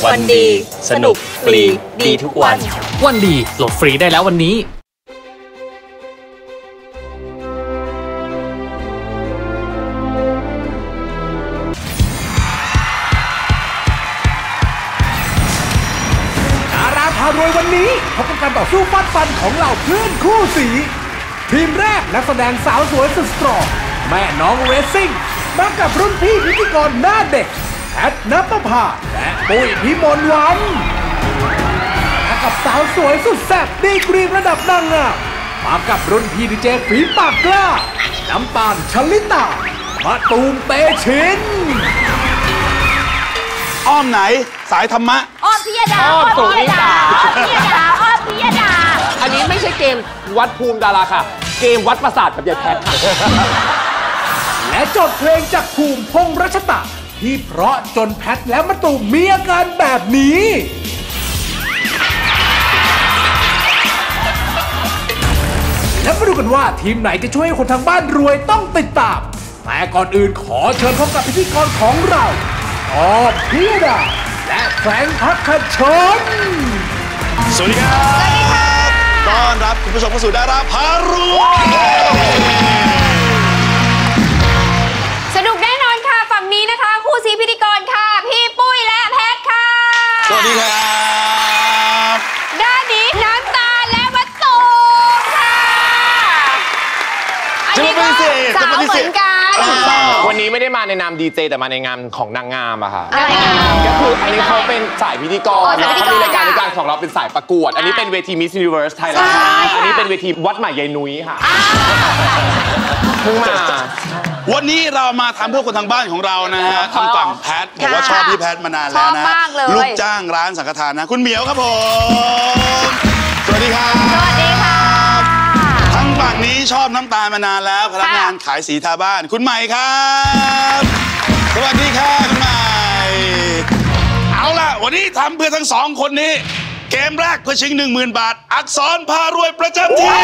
วันดีสนุกฟรีดีทุกวันวันดีโหลดฟรีได้แล้ววันนี้ดาราพารวยวันนี้พบกับการต่อสู้ฟาดฟันของเหล่าเพื่อนคู่สีทีมแรกนักแสดงสาวสวยสุดสตรองแม่น้องเรซซิ่งมากับรุ่นพี่พิธีกรหน้าเด็กแพทณปภาและปุ้ยพิมลวันมากับสาวสวยสุดแซ่บดีกรีระดับนางงามมากับรุ่นพี่ดีเจฝีปากกล้าน้ำตาลชลิตามะตูมเตชินอ้อมไหนสายธรรมะอ้อมพิยดาอ้อมพิยดาอ้อมพิยดาอ้อมพิยดาอันนี้ไม่ใช่เกมวัดภูมิดาราค่ะเกมวัดประสาทกับยายแพทค่ะและจดเพลงจากภูมิพงษ์รัชตะที่เพราะจนแพทและมะตูมมีอาการแบบนี้และมาดูกันว่าทีมไหนจะช่วยให้คนทางบ้านรวยต้องติดตามแต่ก่อนอื่นขอเชิญพบกับพิธีกรของเราอ้อมพิยดาและแฟรงค์พักขชนสวัสดีครับต้อนรับคุณผู้ชมเข้าสู่ดาราพารวยสนุกแน่นอนค่ะฝั่งนี้นะคะคู่ซีพิธีกรค่ะพี่ปุ้ยและแพทค่ะสวัสดีครับด้านนี้น้ำตาลและมะตูมค่ะอันนี้ก็สาวเหมือนกันวันนี้ไม่ได้มาในนามดีเจแต่มาในงานของนางงามอะค่ะอะไรก็คืออันนี้เขาเป็นสายพิธีกรแล้วเขามีรายการของเราเป็นสายประกวดอันนี้เป็นเวที Miss Universe Thailand อันนี้เป็นเวทีวัดใหม่ยายนุ้ยค่ะเพิ่งมาวันนี้เรามาทำเพื่อคนทางบ้านของเรานะฮะทางฝั่งแพทบอกว่าชอบพี่แพทมานานแล้วนะลูกจ้างร้านสังฆทานนะคุณเหมียวครับผมสวัสดีครับสวัสดีค่ะทางฝั่งนี้ชอบน้ำตาลมานานแล้วพนักงานขายสีทาบ้านคุณใหม่ครับสวัสดีค่ะคุณใหม่เอาล่ะวันนี้ทำเพื่อทั้งสองคนนี้เกมแรกเพื่อชิง 10,000 บาทอักษรพารวยประจำที่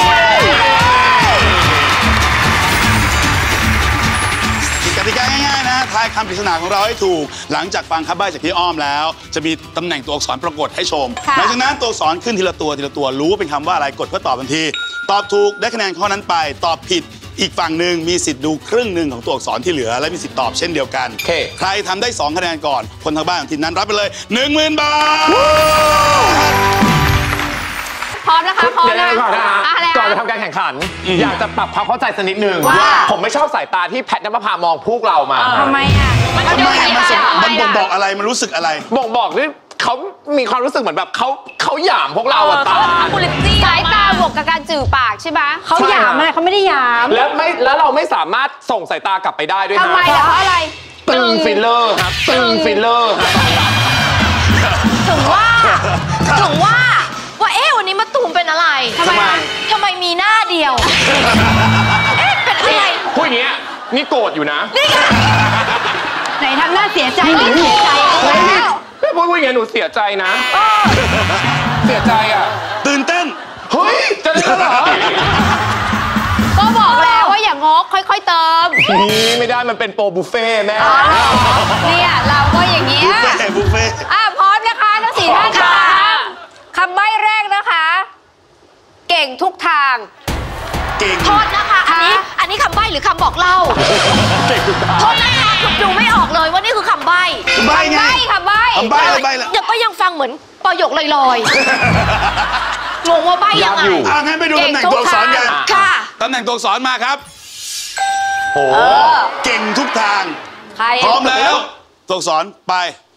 กติกาง่ายๆนะทายคำปริศนาของเราให้ถูกหลังจากฟังคำใบ้จากพี่อ้อมแล้วจะมีตำแหน่งตัวอักษรปรากฏให้ชมหลังจากนั้นตัวอักษรขึ้นทีละตัวรู้ว่าเป็นคำว่าอะไรกดเพื่อตอบทันทีตอบถูกได้คะแนนข้อนั้นไปตอบผิดอีกฝั่งหนึ่งมีสิทธิ์ดูครึ่งหนึ่งของตัวอักษรที่เหลือและมีสิทธิ์ตอบเช่นเดียวกันใครทำได้2คะแนนก่อนคนทางบ้านของทีมนั้นรับไปเลย 10,000 บาทพร้อมนะคะพร้อมนะก่อนจะทำการแข่งขันอยากจะปรับความเข้าใจสักนิดนึงผมไม่ชอบสายตาที่แพทณปภามองพวกเรามาทำไมอ่ะมันบ่งบอกอะไรมันรู้สึกอะไรบ่งบอกที่เขามีความรู้สึกเหมือนแบบเขาหยามพวกเราอะตาสายตาบวกกับการจื่อปากใช่ไหมเขาหยามอะไรเขาไม่ได้หยามแล้วเราไม่สามารถส่งสายตากลับไปได้ด้วยนะทำไมล่ะเพราะอะไรตึงฟิลเลอร์ครับตึงฟิลเลอร์ถึงว่าวันนี้มะตูมเป็นอะไรทำไมมีหน้าเดียวเป็นอะไรพูดอย่างเงี้ยนี่โกรธอยู่นะไหนทำหน้าเสียใจหรือเสียใจไม่พูดอย่างเงี้ยหนูเสียใจนะเสียใจอ่ะตื่นเต้นเฮ้ยจะได้เหรอก็บอกแล้วว่าอย่างงกค่อยๆเติมนี่ไม่ได้มันเป็นโปรบุฟเฟ่แม่เนี่ยเราก็อย่างเงี้ยบุฟเฟ่พร้อมนะคะทั้ง4ท่านค่ะคำใบ้แรกนะคะเก่งทุกทางโทษนะคะอันนี้คำใบ้หรือคำบอกเล่าโทษนะคะดูไม่ออกเลยว่านี่คือคำใบ้คำใบ้เดี๋ยวก็ยังฟังเหมือนประโยคลอยๆงงว่าใบ้ยังไงงั้นไปดูตำแหน่งตัวอักษรกันค่ะตำแหน่งตัวอักษรมาครับโอ้เก่งทุกทางพร้อมแล้วตัวอักษรไป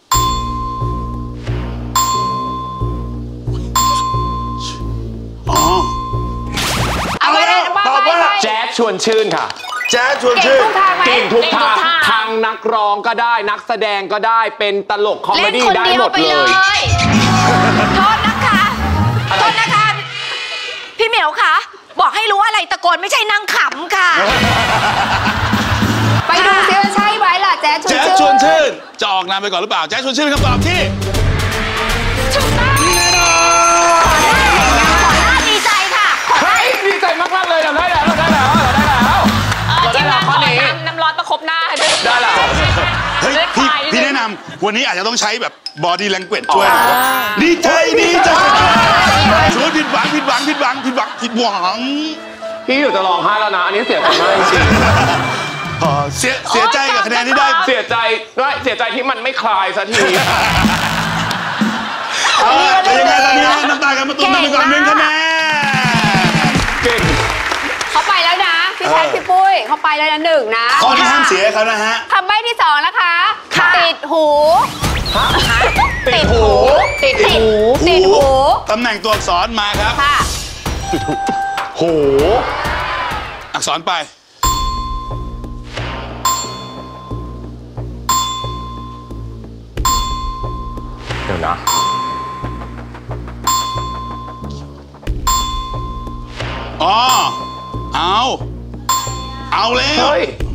ตอบว่าแจ๊สชวนชื่นค่ะแจ๊สชวนชื่นเก่งทุกทางทางนักร้องก็ได้นักแสดงก็ได้เป็นตลกคอมเมดี้ได้หมดเลยโทษนะคะพี่เหมียวคะบอกให้รู้อะไรตะโกนไม่ใช่นั่งขำค่ะไปดูซิว่าใช่ไหมล่ะแจ๊สชวนชื่นจะออกนามไปก่อนหรือเปล่าแจ๊สชวนชื่นเป็นคำตอบที่ถูกต้องแน่นอนขอหน้าดีใจค่ะดีใจมากๆเลยได้แล้วทีมงานขอน้ำร้อนประคบหน้าได้แล้วเฮ้ยพี่แนะนำวันนี้อาจจะต้องใช้แบบ body language ช่วยดีใจสมมติผิดหวังพี่อยู่จะร้องไห้แล้วนะ อันนี้เสียใจมากจริงเสียใจกับคะแนนที่ได้เสียใจที่มันไม่คลายสักทียังไงตอนนี้น้ำตากันมาตุ้มไปก่อน1 คะแนนเก่งเขาไปแล้วนะพี่แพทพี่ปุ้ยเขาไปแล้วนะ1นะข้อที่ห้ามเสียเขานะฮะคำใบ้ที่2นะคะติดหูตำแหน่งตัวอักษรมาครับค่ะโหอักษรไปเดี๋ยวนะอ๋อเอาแล้ว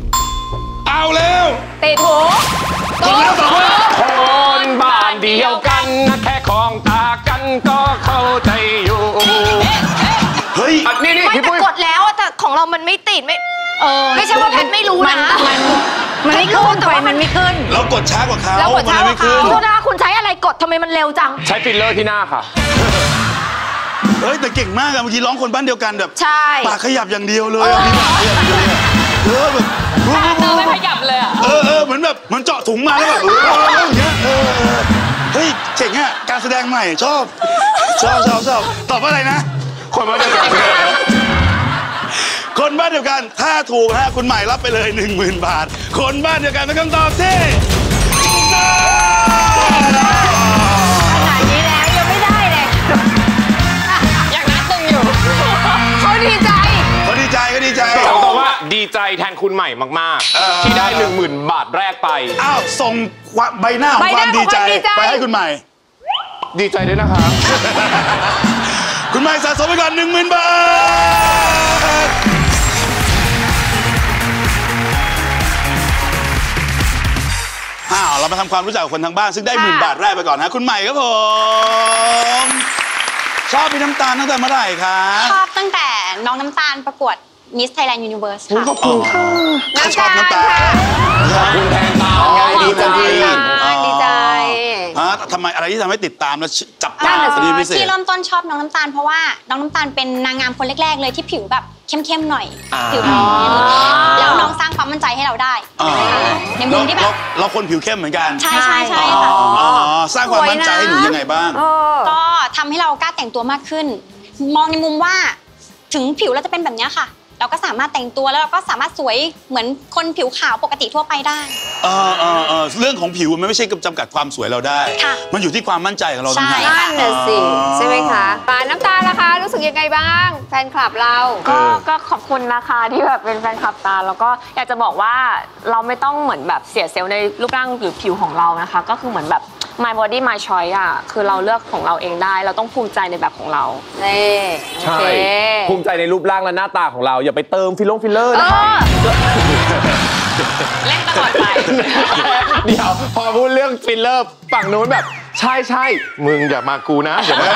ติดหูคนบ้านเดียวกันนะแค่ของตากันก็เข้าใจอยู่เฮ้ยนี่พี่ปุ้ยกดแล้วแต่ของเรามันไม่ติดไม่ใช่ว่าแพทไม่รู้นะมันไม่ขึ้นแต่ว่ามันไม่ขึ้นเรากดช้ากว่าเขาไม่ขึ้นคุณนะคะคุณใช้อะไรกดทำไมมันเร็วจังใช้ฟิลเลอร์ที่หน้าค่ะเฮ้ยแต่เก่งมากอะเมื่อกี้ร้องคนบ้านเดียวกันแบบใช่ปากขยับอย่างเดียวเลยมีปากขยับอย่างเดียวแบบไม่ขยับเลยอะเหมือนแบบมันเจาะถุงมาแล้วแบบอย่างเงี้ยเฮ้ยเจ๋งอะการแสดงใหม่ชอบตอบว่าอะไรนะคนบ้านเดียวกันคนบ้านเดียวกันถ้าถูกฮะคุณใหม่รับไปเลย 10,000 บาทคนบ้านเดียวกันเป็นคำตอบที่ถูกต้องขนาดนี้แล้วยังไม่ได้เลยยังนับตึงอยู่เขาดีใจต้องบอกว่าดีใจแทนคุณใหม่มากๆที่ได้ 10,000 บาทแรกไปส่งใบหน้าของความดีใจไปให้คุณใหม่ดีใจด้วยนะคะคุณใหม่สะสมไปก่อน 10,000 บาทเรามาทำความรู้จักกับคนทางบ้านซึ่งได้10,000 บาทแรกไปก่อนนะคุณใหม่ครับผมชอบพี่น้ำตาลตั้งแต่เมื่อไหร่คะชอบตั้งแต่น้องน้ำตาลประกวด Miss Thailand Universe ค่ะขอบคุณค่ะชอบน้ำตาลขอบคุณแทนตาดีใจทำไมอะไรที่ทำให้ติดตามแล้วจับตาที่เริ่มต้นชอบน้องน้ำตาลเพราะว่าน้องน้ำตาลเป็นนางงามคนแรกๆเลยที่ผิวแบบเข้มๆหน่อยผิวแล้วน้องสร้างความมั่นใจให้เราได้ในมุมที่แบบเราคนผิวเข้มเหมือนกันใช่ค่ะสร้างความมั่นใจให้หนูยังไงบ้างก็ทำให้เรากล้าแต่งตัวมากขึ้นมองในมุมว่าถึงผิวเราจะเป็นแบบนี้ค่ะเราก็สามารถแต่งตัวแล้วเราก็สามารถสวยเหมือนคนผิวขาวปกติทั่วไปได้เรื่องของผิวมันไม่ใช่จำกัดความสวยเราได้มันอยู่ที่ความมั่นใจของเราต่างหากนั่นน่ะสิใช่ไหมคะน้ำตาลล่ะคะรู้สึกยังไงบ้างแฟนคลับเราก็ขอบคุณนะคะที่แบบเป็นแฟนคลับตาแล้วก็อยากจะบอกว่าเราไม่ต้องเหมือนแบบเสียเซลล์ในรูปร่างหรือผิวของเรานะคะก็คือเหมือนแบบ my body my choice อ่ะคือเราเลือกของเราเองได้เราต้องภูมิใจในแบบของเราใช่ภูมิใจในรูปร่างและหน้าตาของเราอย่าไปเติมฟิลเลอร์นะคะเล่นตลอดไปเดี๋ยวพอพูดเรื่องฟิลเลอร์ฝั่งนู้นแบบใช่มึงอย่ามากูนะ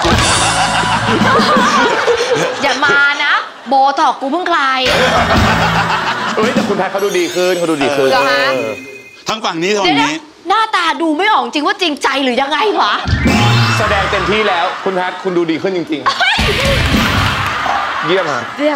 อย่ามานะโบท็อกกูเพิ่งคลายแต่คุณแพทเขาดูดีขึ้นทั้งฝั่งนี้ทั้งนี้หน้าตาดูไม่ออกจริงว่าจริงใจหรือยังไงวะแสดงเต็มที่แล้วคุณแพทคุณดูดีขึ้นจริงๆเยี่ยมเยี่ยม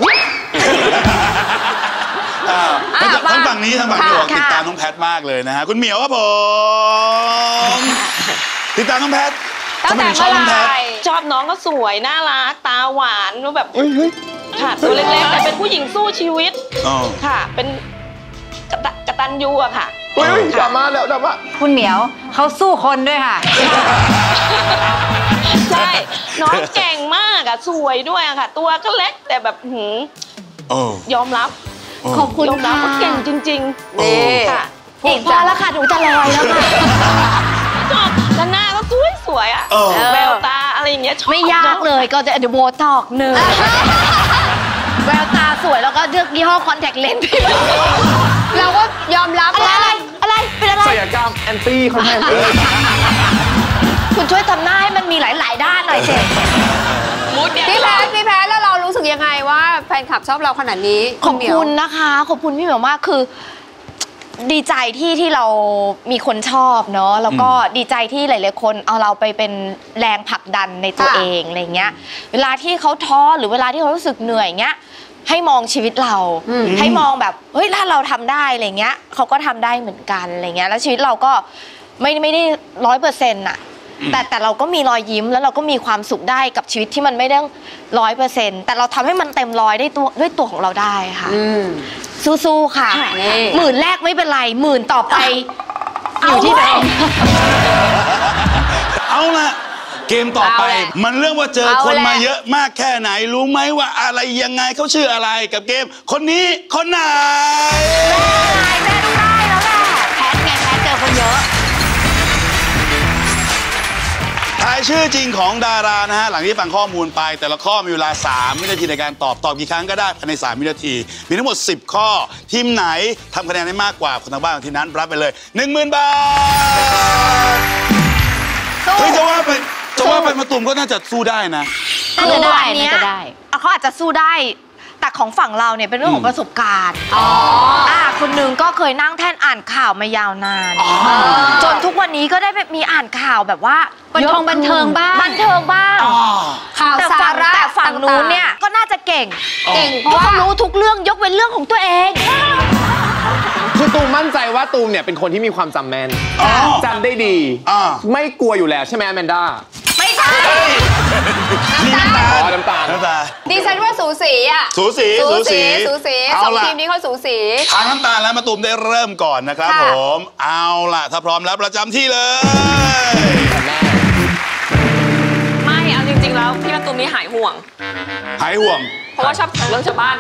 ทั้งฝั่งนี้บอกติดตามน้องแพทมากเลยนะฮะคุณเหมียวครับผมติดตามน้องแพทตั้งแต่เมื่อไหร่ชอบน้องก็สวยน่ารักตาหวานรู้แบบค่ะตัวเล็กๆแต่เป็นผู้หญิงสู้ชีวิตค่ะเป็นกตัญญูอะค่ะดราม่าแล้วดราม่าคุณเหมียวเขาสู้คนด้วยค่ะใช่น้องเก่งมากอะสวยด้วยอะค่ะตัวก็เล็กแต่แบบยอมรับขอบคุณยอมรับว่าเก่งจริงๆนี่ค่ะอีกพอแล้วค่ะหนูจะลอยแล้วค่ะชอบแล้วหน้าก็สวยอะแววตาอะไรอย่างเงี้ยไม่ยากเลยก็จะเดี๋ยวโบท็อกหนึ่งแววตาสวยแล้วก็เลือกยี่ห้อคอนแทคเลนส์เราก็ยอมรับอะไรเป็นอะไรศัลยกรรมแอนตี้คอนแทคเลนส์คุณช่วยทำหน้าให้มันมีหลายๆด้านหน่อยเจ๊พี่แพ้แล้วเรารู้สึกยังไงว่าแฟนคลับชอบเราขนาดนี้ขอบคุณนะคะขอบคุณพี่เหมียวมากคือดีใจที่เรามีคนชอบเนาะแล้วก็ดีใจที่หลายๆคนเอาเราไปเป็นแรงผลักดันในตัวเองอะไรเงี้ยเวลาที่เขาท้อหรือเวลาที่เขารู้สึกเหนื่อยเงี้ยให้มองชีวิตเราให้มองแบบเฮ้ยถ้าเราทำได้อะไรเงี้ยเขาก็ทำได้เหมือนกันอะไรเงี้ยแล้วชีวิตเราก็ไม่ได้100%อะแต่เราก็มีรอยยิ้มแล้วเราก็มีความสุขได้กับชีวิตที่มันไม่ได้100%แต่เราทำให้มันเต็มร้อยได้ด้วยตัวของเราได้ค่ะสู้ๆค่ะ10,000แรกไม่เป็นไร10,000ต่อไปอยู่ที่เดิมเอาละเกมต่อไปมันเรื่องว่าเจอคนมาเยอะมากแค่ไหนรู้ไหมว่าอะไรยังไงเขาชื่ออะไรกับเกมคนนี้คนไหนแม่ต้องได้แล้วแหละแพทไงแพทเจอคนเยอะทายชื่อจริงของดารานะฮะหลังที่ฟังข้อมูลไปแต่ละข้อมีเวลา3วินาทีในการตอบกี่ครั้งก็ได้ภายใน3วินาทีมีทั้งหมด10ข้อทีมไหนทำคะแนนได้มากกว่าคนทางบ้านของทีมนั้นรับไปเลย 10,000 บาทเฮ้ยจะว่าไปมาตุ่มก็น่าจะสู้ได้นะน่าจะได้เขาอาจจะสู้ได้แต่ของฝั่งเราเนี่ยเป็นเรื่องของประสบการณ์คนหนึ่งก็เคยนั่งแท่นอ่านข่าวมายาวนานจนทุกวันนี้ก็ได้มีอ่านข่าวแบบว่าบันเทิงบ้างข่าวสาระแต่ฝั่งนู้นเนี่ยก็น่าจะเก่งเพราะเขารู้ทุกเรื่องยกเว้นเรื่องของตัวเองคือตูมมั่นใจว่าตูมเนี่ยเป็นคนที่มีความจำแม่นจำได้ดีไม่กลัวอยู่แล้วใช่ไหมแมนด้าไม่ใช่น้ำตาลดิฉันว่าสูสีอ่ะสูสีสองทีมนี้เขาสูสีทางน้ำตาลและมะตูมได้เริ่มก่อนนะครับผมเอาล่ะถ้าพร้อมแล้วประจำที่เลยไม่เอาจริงๆแล้วพี่มะตูมนี่หายห่วงเพราะว่าชอบเรื่องชาวบ้าน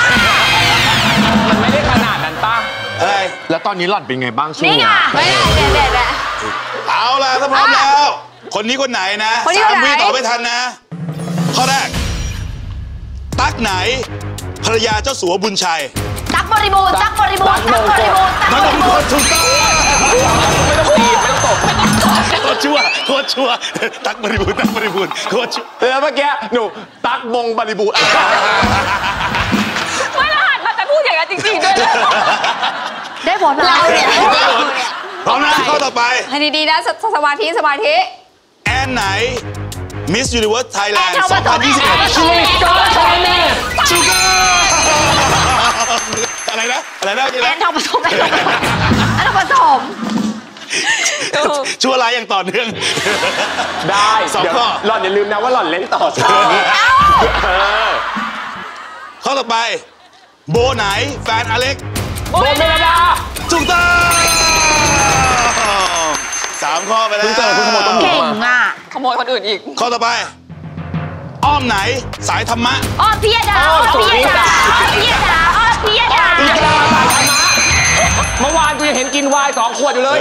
มันไม่ได้ขนาดนั้นป้าแล้วตอนนี้หล่อนเป็นไงบ้างช่วงนี้ไม่ได้เด็ดเอาล่ะถ้าพร้อมแล้วคนนี้คนไหนนะ3 วิตอบไม่ทันนะข้อแรกตั๊กไหนภรรยาเจ้าสัวบุญชัยตั๊กบริบูรณ์ถูกต้องไม่ต้องตีไม่ต้องตบโคตรชั่วตั๊กบริบูรณ์โคตรชั่วแล้วเมื่อกี้หนูตั๊กมงบริบูรณ์ไม่ละหันมาแต่พูดอย่างนั้นจริงๆด้วยได้ผลเราเนี่ยพร้อมนะข้อต่อไปให้ดีๆนะสมาธิแอนไหน Miss Universe Thailand 2021 ชูก้าอะไรนะแอนทองผสมชั่วร้ายอย่างต่อเนื่องได้2 ข้อหล่อนอย่าลืมนะว่าหล่อนเล่นต่อใช่ข้อต่อไปโบไหนแฟนอเล็กโบเมลดาถูกต้อง3 ข้อไปแล้วเก่งอ่ะขโมยคนอื่นอีกข้อต่อไปอ้อมไหนสายธรรมะอ้อมพิยดาเมื่อวานกูยังเห็นกินไวน์2 ขวดอยู่เลย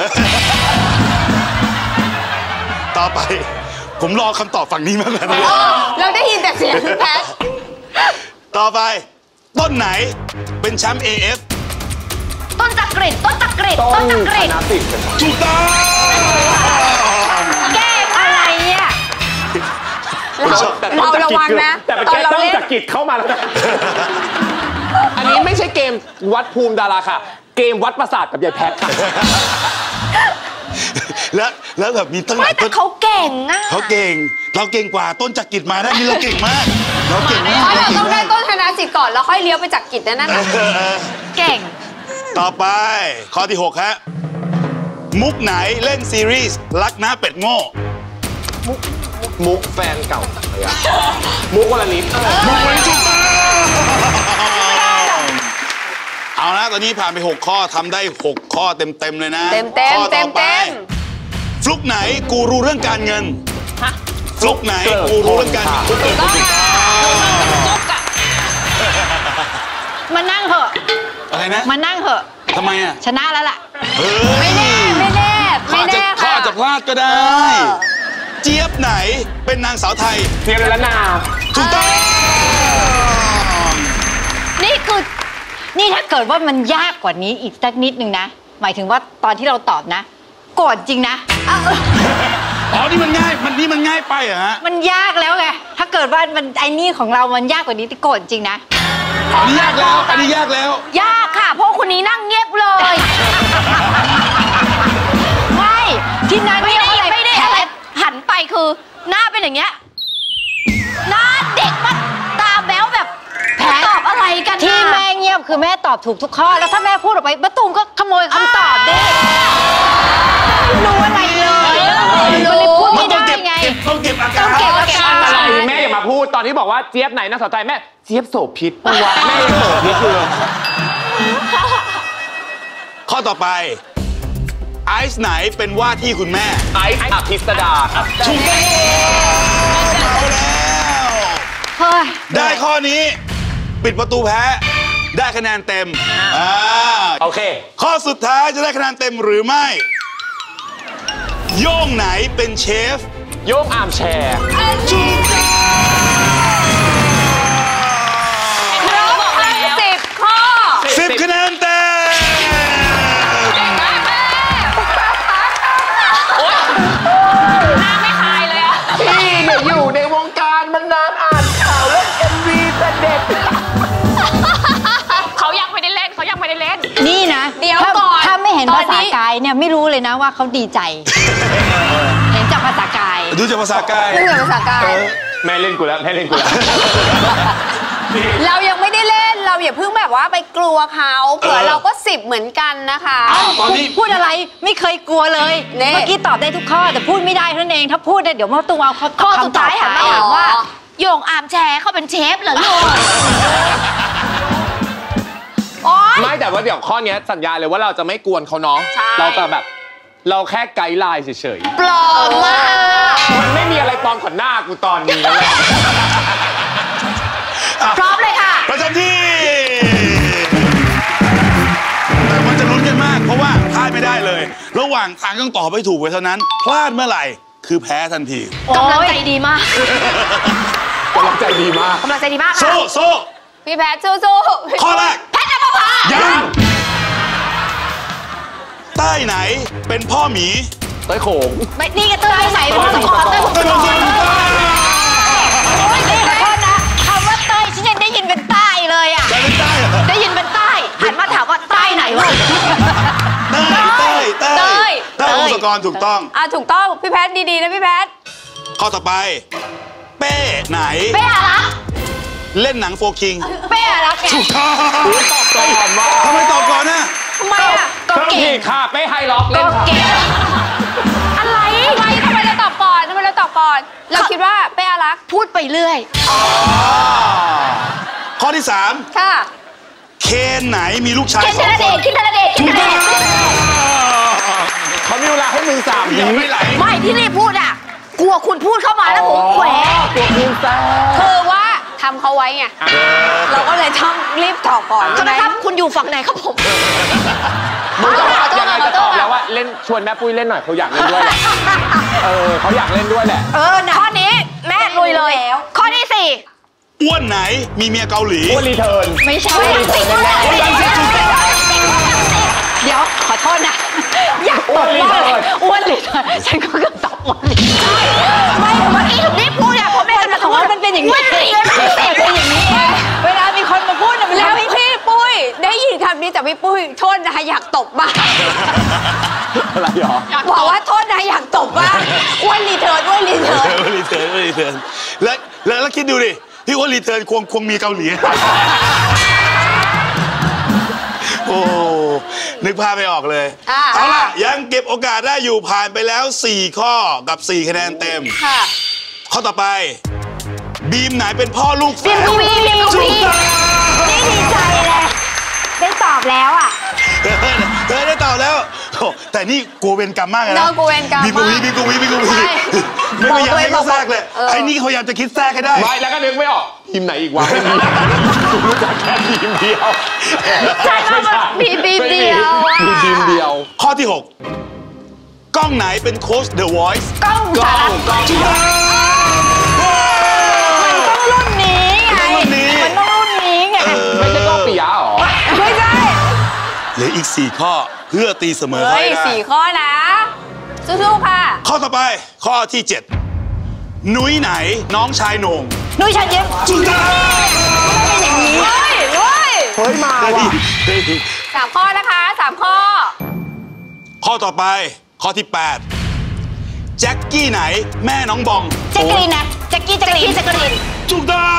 ต่อไปผมรอคำตอบฝั่งนี้มากเลยเราได้ยินแต่เสียงแพทต่อไปต้นไหนเป็นแชมป์ AF ต้นจักริดถูกต้องแก้อะไรอ่ะเราระวังนะตอนเราเล่นจักริดเข้ามาแล้วนะอันนี้ไม่ใช่เกมวัดภูมิดาราค่ะเกมวัดประสาทกับยายแพทค่ะแล้วแบบมีตั้งหลายต้นเขาเก่งอ่ะเราเก่งกว่าต้นจักริดมาได้นี่เราเก่งมากเราต้องได้ต้นธนสิทธิ์ก่อนแล้วค่อยเลี้ยวไปจักริดนั่นน่ะเก่งต่อไปข้อที่6ฮะมุกไหนเล่นซีรีส์รักน้าเป็ดโง่มุกแฟนเก่ามุกวลนิดจุ๊บเอานะตอนนี้ผ่านไป6 ข้อทำได้6 ข้อเต็มเลยนะข้อต่อไปฟลุกไหนกูรู้เรื่องการเงินฟลุกไหนกูรู้เรื่องการเงินมานั่งเหอะอะไรนะมานั่งเหอะทำไมอ่ะชนะแล้วล่ะไม่แน่ข้อจะพลาดก็ได้เจี๊ยบไหนเป็นนางสาวไทยเจี๊ยบละนาถูกต้องนี่ถ้าเกิดว่ามันยากกว่านี้อีกสักนิดนึงนะหมายถึงว่าตอนที่เราตอบนะโกรธจริงนะนี่มันง่ายไปเหรอฮะมันยากแล้วไงถ้าเกิดว่ามันไอ้นี่ของเรามันยากกว่านี้ที่โกรธจริงนะอันนี้ยากแล้วอันนี้ยากแล้วยากค่ะเพราะคนนี้นั่งเงียบเลย ไม่ทีมงานไม่ได้อะไรหันไปคือหน้าเป็นอย่างเงี้ยหน้าเด็กมากตาแบ๊วแบบตอบอะไรกันที่แม่เงียบคือแม่ตอบถูกทุกข้อแล้วถ้าแม่พูดออกไปมะตูมก็ขโมยคำตอบดิรู้อะไรเลยพูดไม่ได้ไงต้องเก็บอาการอะไรแม่อย่ามาพูดตอนที่บอกว่าเจี๊ยบไหนน่าสนใจแม่เจี๊ยบโสภิตปะวะแม่โสภิตคือข้อต่อไปไอซ์ไหนเป็นว่าที่คุณแม่ไอซ์อภิสดาครับถูกต้องเอาแล้วได้ข้อนี้ปิดประตูแพ้ได้คะแนนเต็มโอเคข้อสุดท้ายจะได้คะแนนเต็มหรือไม่โย่งไหนเป็นเชฟโย่งอาร์มแชร์ถูกต้องครบ10 ข้อ 10 คะแนนเต็มเก่งมากแม่หน้าไม่คายเลยอ่ะพี่เนี่ยอยู่ในวงการมันนานอ่านข่าวแล้วMVแต่เด็กเขายังไม่ได้เล่นเขายังไม่ได้เล่นนี่นะเดี๋ยวก่อนถ้าไม่เห็นภาษากายเนี่ยไม่รู้เลยนะว่าเขาดีใจเห็นจากภาษากายดูจากภาษากายดูจากภาษากายแม่เล่นกูแล้วแม่เล่นกูแล้วเรายังไม่ได้เล่นเราอย่าเพิ่งแบบว่าไปกลัวเขาเผื่อเราก็10เหมือนกันนะคะพูดอะไรไม่เคยกลัวเลยเมื่อกี้ตอบได้ทุกข้อแต่พูดไม่ได้เท่านั้นเองถ้าพูดเนี่ยเดี๋ยวมาตุ้งเอาข้อสุดท้ายหันมาถามว่าโย่งอาร์มแชร์เขาเป็นเชฟเหรอลูกไม่แต่ว่าเดี๋ยวข้อนี้สัญญาเลยว่าเราจะไม่กวนเขาเนาะเราจะแบบเราแค่ไกด์ไลน์เฉยๆปลอมมากมันไม่มีอะไรปลอมขนหน้ากูตอนนี้พร้อมเลยค่ะประจำที่แต่มันจะลุ้นกันมากเพราะว่าพลาดไม่ได้เลยระหว่างทางต้องตอบให้ถูกไว้เท่านั้นพลาดเมื่อไหร่คือแพ้ทันทีกำลังใจดีมากกำลังใจดีมากกำลังใจดีมากค่ะโซ่พี่แพทสู้ข้อแรกแพทย์นภพายังใต้ไหนเป็นพ่อหมีเต้ยโขงไม่นี่ก็เต้ยไหนเป็นพ่อสกอร์เต้ยโขงนี่ขอโทษนะคำว่าเต้ยฉันยังได้ยินเป็นใต้เลยอ่ะได้ยินเป็นใต้หันมาถามว่าใต้ไหนวะเต้ยสกอร์ถูกต้องถูกต้องพี่แพทย์ดีๆนะพี่แพทย์ข้อต่อไปเป้ไหนเป้อะไรเล่นหนังโฟคิงเป้อะไรถูกต้องตอบก่อนมาทำไมตอบก่อนนะทำไมอ่ะก็เก่งค่ะเป้ไฮล็อกเล่นค่ะอะไรทำไมเราตอบก่อนเราคิดว่าเป้อารักพูดไปเรื่อยข้อที่3 ค่ะเคนไหนมีลูกชาย2 คนคิดธนเดชเขามีเวลาให้มึง3 วิไม่ที่รีบพูดอ่ะกลัวคุณพูดเข้ามาแล้วผมแขวะกลัวคุณแซ่คือว่าทำเขาไว้ไงเราก็เลยต้องรีบตอบก่อนทำไมครับคุณอยู่ฝั่งไหนครับผมมึงจะยังไงจะตอบแล้วว่าเล่นชวนแม่ปุ้ยเล่นหน่อยเขาอยากเล่นด้วยแหละเขาอยากเล่นด้วยแหละข้อนี้แม่ลุยเลยข้อที่4 อ้วนไหนมีเมียเกาหลีอ้วนรีเทิร์นไม่ใช่เดี๋ยวขอโทษนะอยากตอบว่าอ้วนรีเทิร์นฉันก็เกือบตอบอ้วนรีเทิร์นไม่เมื่อกี้นี่พูดอะผมไม่ได้จะว่ามันเป็นอย่างนี้เป็นอย่างนี้เวลามีคนมาพูดมันแล้วพี่ปุ้ยได้ยินคำนี้จากพี่ปุ้ยโทษนะอยากตบบ้างอะไรหรอบอกว่าโทษนะอยากตบบ้างอ้วนรีเทิร์นแล้วคิดดูดิพี่อ้วนรีเทิร์นควงมีเกาหลีโอ้นึกภาพไม่ออกเลยเอาล่ะยังเก็บโอกาสได้อยู่ผ่านไปแล้ว4 ข้อกับ4 คะแนนเต็มข้อต่อไปบีมไหนเป็นพ่อลูกแฝดบีมนี่ดีใจเลยได้ตอบแล้วอ่ะได้ตอบแล้วแต่นี่กลัวเวรกรรมมากเลยนะกลัวเวรกรรมบีกูวีไม่พยายามให้เขาแทรกเลยไอ้นี่พยายามจะคิดแทรกให้ได้ไม่แล้วก็นึกไม่ออกทีมไหนอีกวะกูรู้จักแค่ทีมเดียวใช่มีทีมเดียวข้อที่6กล้องไหนเป็นโค้ช The Voice กล้องมันต้องรุ่นนี้ไงไม่ใช่กล้องปิยะหรอไม่ใช่เหลืออีก4 ข้อเพื่อตีเสมอให้ได้ 4 ข้อนะสู้ๆค่ะข้อต่อไปข้อที่นุ้ยไหนน้องชายโหน่งนุ้ยชายเย็บจุดาเป็นอย่างนี้เฮ้ยมาว่ะ 3 ข้อนะคะ3 ข้อข้อต่อไปข้อที่ 8 แจ็คกี้ไหนแม่น้องบองแจ็คกรีนนะแจ็คกี้ถูกต้อง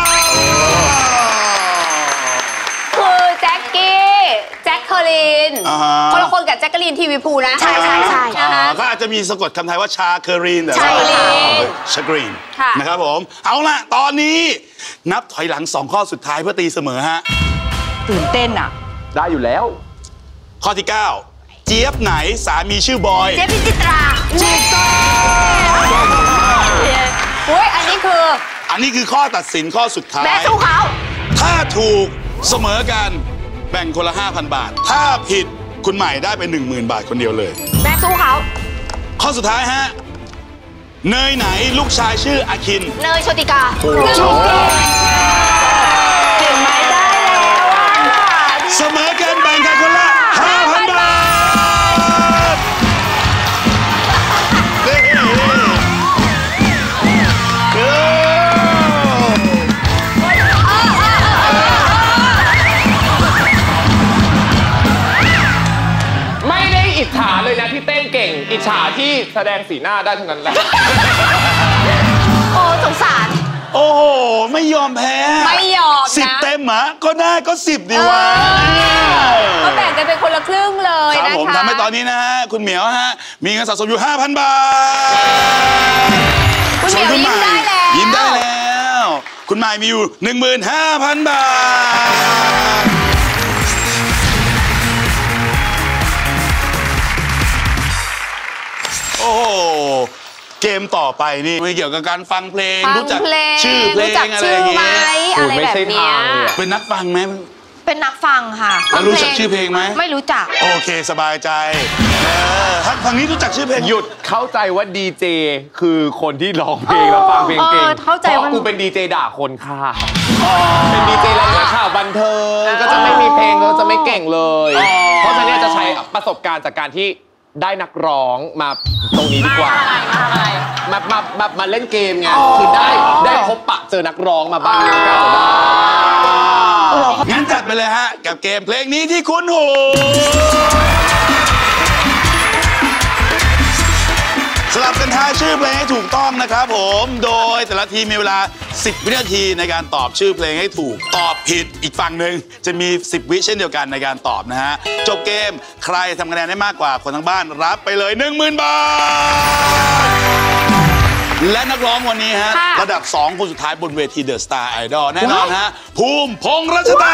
คือแจ็คเคอรีนคนละคนกับแจ็คกะลีนทีวีพูนะใช่นะคะก็อาจจะมีสะกดคำไทยว่าชาเคอรีนแต่ว่าชากรีนนะครับผมเอาล่ะตอนนี้นับถอยหลัง2 ข้อสุดท้ายเพื่อตีเสมอฮะตื่นเต้นอ่ะได้อยู่แล้วข้อที่ 9 เจี๊ยบไหนสามีชื่อบอยเจี๊ยบพิจิตราถูกต้องอันนี้คือข้อตัดสินข้อสุดท้ายแม่สู้เขาถ้าถูกเสมอกันแบ่งคนละ 5,000 บาทถ้าผิดคุณใหม่ได้ไป 10,000 บาทคนเดียวเลยแม่สู้เขาข้อสุดท้ายฮะเนยไหนลูกชายชื่ออาคินเนยโชติกาเก่งไหมได้แล้วเสมอกันแบ่งกันคนละ 5,000 บาทอิจฉาเลยนะที่เต้นเก่งอิจฉาที่แสดงสีหน้าได้ทั้งนั้นแหละโอ้สงสารโอ้โหไม่ยอมแพ้ไม่ยอมนะ 10 เต็มอ่ะก็ได้ก็10ดีวะก็แบ่งกันเป็นคนละครึ่งเลยนะคะผมทำให้ตอนนี้นะฮะคุณเหมียวฮะมีเงินสะสมอยู่ 5,000 บาทคุณเหมียวยิ้มได้แล้วคุณใหม่มีอยู่ 15,000 บาทโอ้เกมต่อไปนี่ไม่เกี่ยวกับการฟังเพลงรู้จักชื่อเพลงอะไรอย่างเงี้ยอะไรแบบนี้เป็นนักฟังไหมเป็นนักฟังค่ะแล้วรู้จักชื่อเพลงไหมไม่รู้จักโอเคสบายใจทางนี้รู้จักชื่อเพลงหยุดเข้าใจว่าดีเจคือคนที่ร้องเพลงแล้วฟังเพลงเก่งเข้าใจว่ากูเป็นดีเจด่าคนค่ะเป็นดีเจรายงานข่าวบันเทิงก็จะไม่มีเพลงก็จะไม่เก่งเลยเพราะฉะนั้นจะใช้ประสบการณ์จากการที่ได้นักร้องมาตรงนี้ดีกว่ามาเล่นเกมไงคือได้พบปะเจอนักร้องมาบ้างก็จะได้งั้นจัดไปเลยฮะกับเกมเพลงนี้ที่คุ้นหูสลับกันทายชื่อเพลงให้ถูกต้องนะครับผมโดยแต่ละทีมมีเวลา10 วินาทีในการตอบชื่อเพลงให้ถูกตอบผิดอีกฝั่งหนึ่งจะมี10 วิเช่นเดียวกันในการตอบนะฮะจบเกมใครทำคะแนนได้มากกว่าคนทั้งบ้านรับไปเลย 10,000 บาทและนักร้องวันนี้ฮะระดับ2คนสุดท้ายบนเวที The Star Idol แน่นอนฮะภูมิพงษ์รัชตา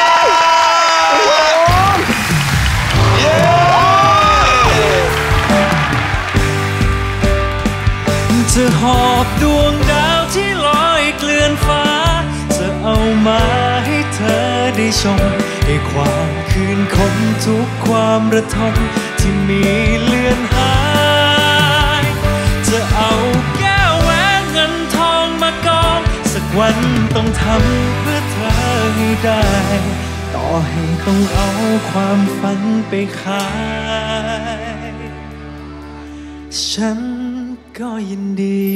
จะหอบดวงดาวที่ลอยเกลื่อนฟ้าจะเอามาให้เธอได้ชมให้ความคืนคมทุกความระทมที่มีเลือนหายจะเอาแก้วแหวนเงินทองมากองสักวันต้องทำเพื่อเธอให้ได้ต่อให้ต้องเอาความฝันไปขายฉันก็ยินดี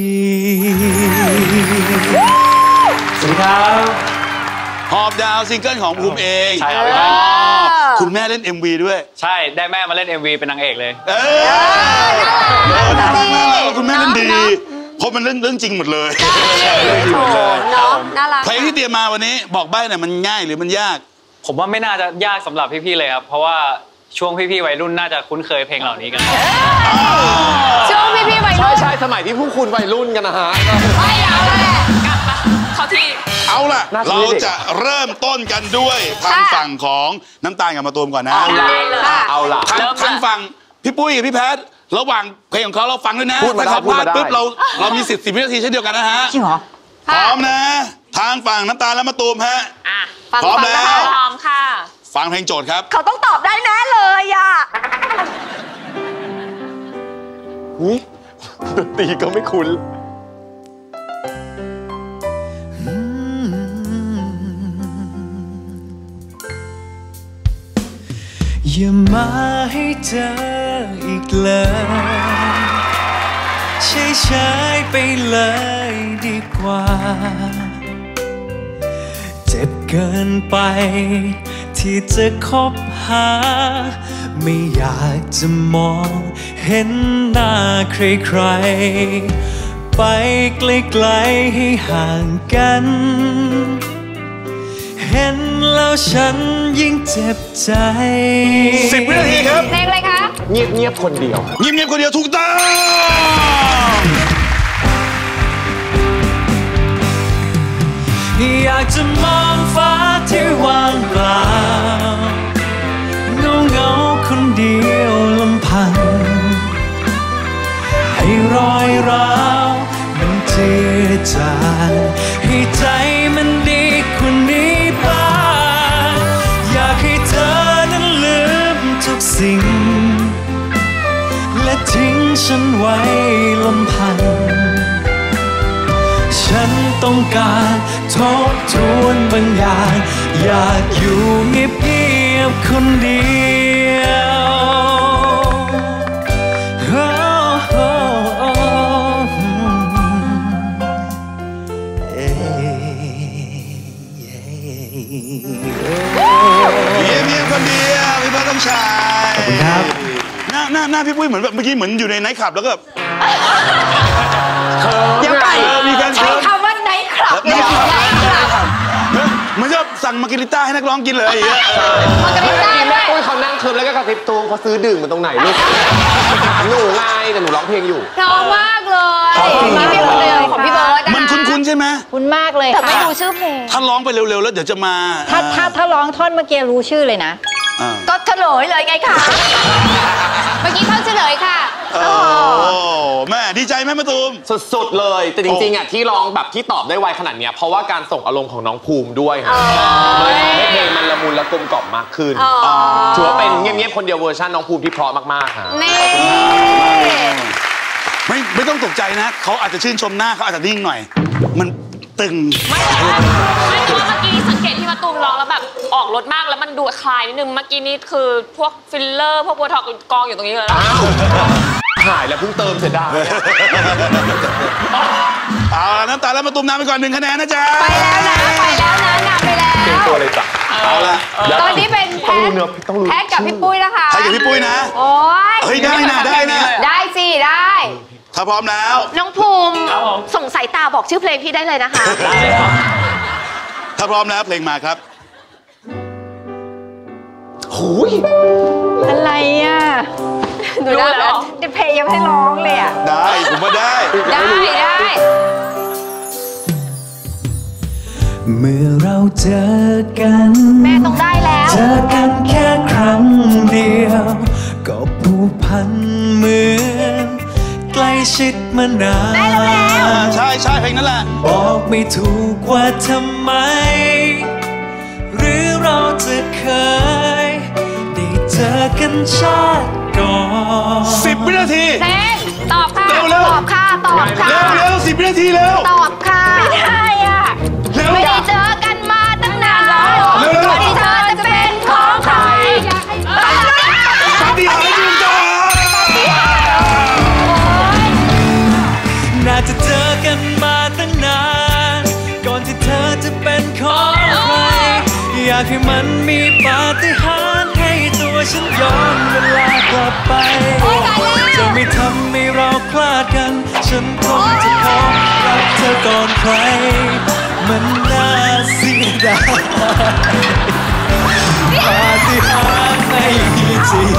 สวัสดีครับหอบดาวซิงเกิลของภูมิเองใช่ครับคุณแม่เล่น MV ด้วยใช่ได้แม่มาเล่น MV เป็นนางเอกเลยน่ารักคุณแม่เล่นดีเพราะมันเรื่องจริงหมดเลยเพลงที่เตรียมมาวันนี้บอกใบ้หน่อยมันง่ายหรือมันยากผมว่าไม่น่าจะยากสำหรับพี่ๆเลยครับเพราะว่าช่วงพี่ๆวัยรุ่นน่าจะคุ้นเคยเพลงเหล่านี้กันช่วงพี่ๆวัยรุ่นใช่สมัยที่พวกคุณวัยรุ่นกันนะฮะไม่เอาเลยกลับมาเขาที่เอาล่ะเราจะเริ่มต้นกันด้วยทางฝั่งของน้ำตาลกับมะตูมก่อนนะเอาล่ะทางฝั่งพี่ปุ้ยกับพี่แพทระหว่างเพลงของเขาเราฟังด้วยนะถ้าเขาพลาดปุ๊บเรามีสิทธิ์10 วินาทีเช่นเดียวกันนะฮะจริงเหรอพร้อมนะทางฝั่งน้ำตาลและมะตูมฮะพร้อมแล้วพร้อมค่ะฟังเพลงโจทย์ครับเขาต้องตอบได้แน่เลยอ่ะดนตรีก็ไม่คุ้นอย่ามาให้เจออีกเลยใช้ไปเลยดีกว่าเจ็บเกินไปทที่จะคบหาไม่อยากจะมองเห็นหน้าใครๆไปไกลๆให้ห่างกันเห็นแล้วฉันยิ่งเจ็บใจ 10 วินาทีครับเพลงอะไรคะเงียบๆคนเดียวเงียบๆคนเดียวถูกต้องอยากจะมองฟ้าที่ว่างเปล่าเงาคนเดียวลำพังให้รอยร้าวมันเจือจางให้ใจมันดีกว่านี้บ้างอยากให้เธอนั้นลืมทุกสิ่งและทิ้งฉันไว้ลำพังฉันต้องการทบทวนบางอย่างอยากอยู่เงียบๆคนเดียวเงียบๆคนเดียวพี่เบิร์ดต้องชายขอบคุณครับหน้าพี่ปุ้ยเหมือนแบบเมื่อกี้เหมือนอยู่ในไนท์คลับแล้วก็เดี๋ยวกันใช้คำว่าไนท์คลับเลยเหมือนจะสั่งมาการิต้าให้นักร้องกินเลยมาการิต้าแม่ปุ้ยเขานั่งคืนแล้วก็กระซิบตูมเขาซื้อดื่มมาตรงไหนลูกถามหนูไงแต่หนูร้องเพลงอยู่เพราะมากเลยนี่เป็นคนเดียวของพี่เบิร์ดมันคุ้นๆใช่ไหมคุ้นมากเลยแต่ไม่รู้ชื่อเพลงถ้าร้องไปเร็วๆแล้วเดี๋ยวจะมาถ้าร้องท่อนเมื่อกี้รู้ชื่อเลยนะก็เฉลยเลยไงคะเมื่อกี้เขาเฉลยค่ะโอ้แม่ดีใจไหมมะตูมสุดๆเลยแต่จริงๆอ่ะที่ร้องแบบที่ตอบได้ไวขนาดนี้เพราะว่าการส่งอารมณ์ของน้องภูมิด้วยเลยทำให้เพลงมันละมุนและกลมกล่อมมากขึ้นถือว่าเป็นเงียบๆคนเดียวเวอร์ชันน้องภูมิที่เพราะมากๆค่ะไม่ต้องตกใจนะเขาอาจจะชื่นชมหน้าเขาอาจจะนิ่งหน่อยมันตึงไม่แต่ว่าเมื่อกี้สังเกตที่มะตูมร้องแล้วแบบออกรถมากแล้วมันดูคลายนิดนึงเมื่อกี้นี้คือพวกฟิลเลอร์พวกโบท็อกกองอยู่ตรงนี้เลยหายแล้วเพิ่งเติมเสร็จได้เอาน้ำตาแล้วมะตูมนำไปก่อน1 คะแนนนะจ๊ะไปแล้วนะนำไปแล้วเตรียมตัวเลยจ้ะเอาละตอนนี้เป็นแพ็คกับพี่ปุ้ยนะคะแพ็คกับพี่ปุ้ยนะโอ้ยเฮ้ยได้นะได้สิได้ถ้าพร้อมแล้วน้องภูมิส่งสายตาบอกชื่อเพลงพี่ได้เลยนะคะถ้าพร้อมแล้วเพลงมาครับหูยอะไรอ่ะหนูได้แล้วเพลงยังไม่ร้องเลยอ่ะได้ผมว่าได้เมื่อเราเจอกันแม่ต้องได้แล้วเจอกันแค่ครั้งเดียวก็ผูกพันเหมือนใกล้ชิดมานานใช่เพลงนั่นแหละบอกไม่ถูกว่าทำไมหรือเราจะเคยได้เจอกันชาติก่อน 10 วินาทีเพลงตอบค่ะเร็วตอบค่ะเร็ว10 วินาทีเร็วตอบค่ะไม่ได้อ่ะไม่ได้เจอกันมาตั้งนานแล้ววันที่เธอจะเป็นของใครปฏิหารย์จุ๊จ้าน่าจะเจอกันมาตั้งนานก่อนที่เธอจะเป็นของใครอยากให้มันมีปาฏิหาริย์ให้ตัวฉันย้อนเวลากลับไปจะไม่ทำให้เราคลาดกันฉันคงจะขอรักเธอก่อนใครมันน่าเสียดายปาฏิหาริย์ไม่มีจริง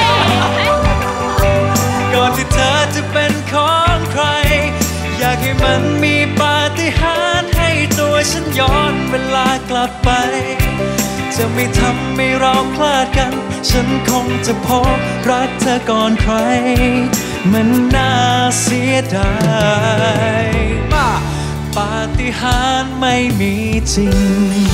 ก่อนที่เธอจะเป็นของใครอยากให้มันมีปาฏิหาริย์ให้ตัวฉันย้อนเวลากลับไปจะไม่ทำให้เราคลาดกันฉันคงจะพบรักเธอก่อนใครมันน่าเสียดายปาฏิหาริย์ไม่มีจริง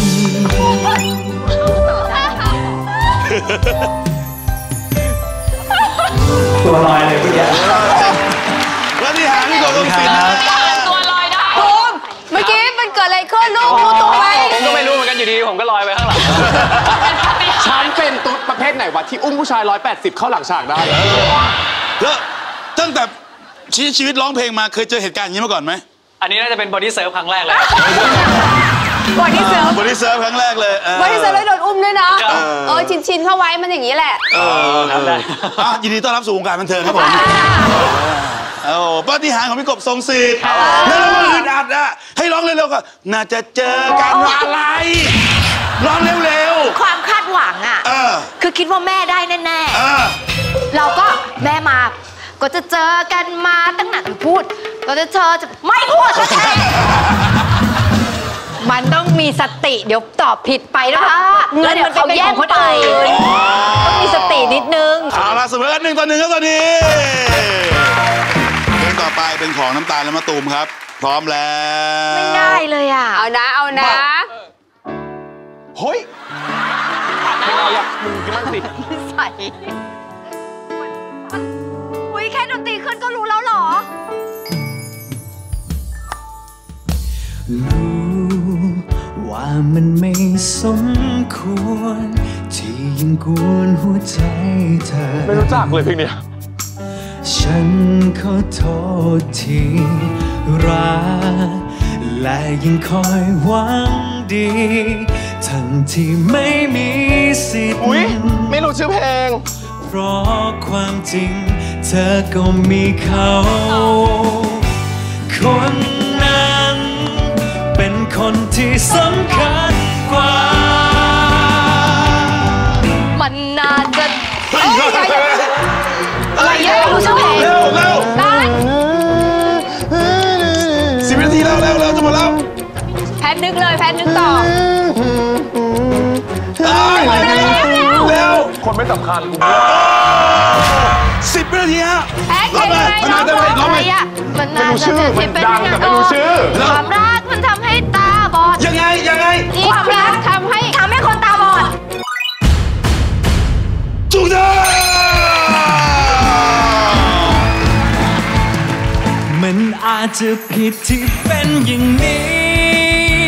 ตัวลอยเลยพี่แจ๊ปาฏิหาริย์ที่ต้องปิดนะตัวลอยได้ภูมิเมื่อกี้มันเกิดอะไรขึ้นลูกรู้ตัวไหมผมก็ไม่รู้เหมือนกันอยู่ดีผมก็ลอยไปข้างหลังฉันเป็นตุ๊ดประเภทไหนวะที่อุ้มผู้ชาย180เข้าหลังฉากได้แล้วตั้งแต่ชีวิตร้องเพลงมาเคยเจอเหตุการณ์อย่างนี้มาก่อนไหมอันนี้น่าจะเป็นบอดี้เซิร์ฟครั้งแรกเลยบอดี้เซิร์ฟบอดี้เซิร์ฟครั้งแรกเลยบอดี้เซิร์ฟแล้วโดนอุ้มด้วยนะชินเข้าไว้มันอย่างนี้แหละยินดีต้อนรับสู่วงการบันเทิงครับผมปาฏิหาริย์ของพี่กบทรงศิษย์แล้วเราอึดอัดอะให้ร้องเร็วๆก็น่าจะเจอกันอะไรร้องเร็วๆความคาดหวังอะคือคิดว่าแม่ได้แน่ๆเราก็แม่มาก็จะเจอกันมาตั้งนานพูดก็จะเจอจะไม่พูดสักทีมันต้องมีสติเดี๋ยวตอบผิดไปแล้วแล้วเดี๋ยวเขาแย่งคนอื่นต้องมีสตินิดนึงเอาล่ะเสมอกัน1-1ครับตอนนี้เพลงต่อไปเป็นของน้ำตาลและมะตูมครับพร้อมแล้วไม่ง่ายเลยอ่ะเอานะเฮ้ยไม่เอาอยากมึงมันสิใส่อุ้ยแค่ดนตรีขึ้นก็รู้แล้วหรอว่ามันไม่สมควรที่ยังกวนหัวใจเธอไม่รู้จักเลยเพลงนี้ฉันขอโทษที่รักและยังคอยหวังดีทั้งที่ไม่มีสิทธิ์ไม่รู้ชื่อเพลงเพราะความจริงเธอก็มีเขาคนนั้นเป็นคนที่สำคัญกว่ามันน่าจะอะไรเยอะรู้ชื่อเพลงเร็ว10 นาทีแล้วจะหมดแล้วแพทนึกเลยแพทนึกต่อเร็วคนไม่สำคัญกู 10 นาทีฮะแพทเก่งเลยร้องอะไรอ่ะมันน่าจะมันดังแต่ไม่รู้ชื่อความรักมันทำให้ตาบอดยังไงความรักทำให้คนตาบอดถูกต้องมันอาจจะผิดที่เป็นอย่างนี้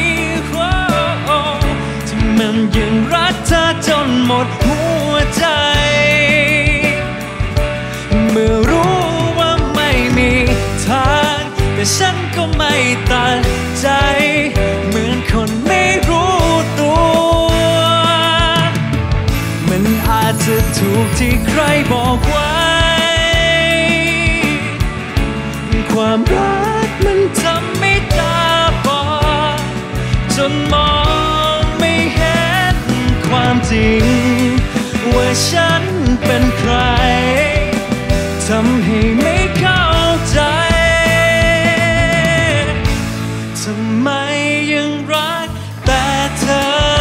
ที่มันยังรักเธอจนหมดหัวใจเมื่อรู้ว่าไม่มีทางแต่ฉันก็ไม่ตัดใจเหมือนคนไม่รู้ตัวมันอาจจะถูกที่ใครบอกไว้ความรักมันทำให้ตาบอดจนมองไม่เห็นความจริงว่าฉันเป็นใครทำให้ไม่เข้าใจทำไมยังรักแต่เธอ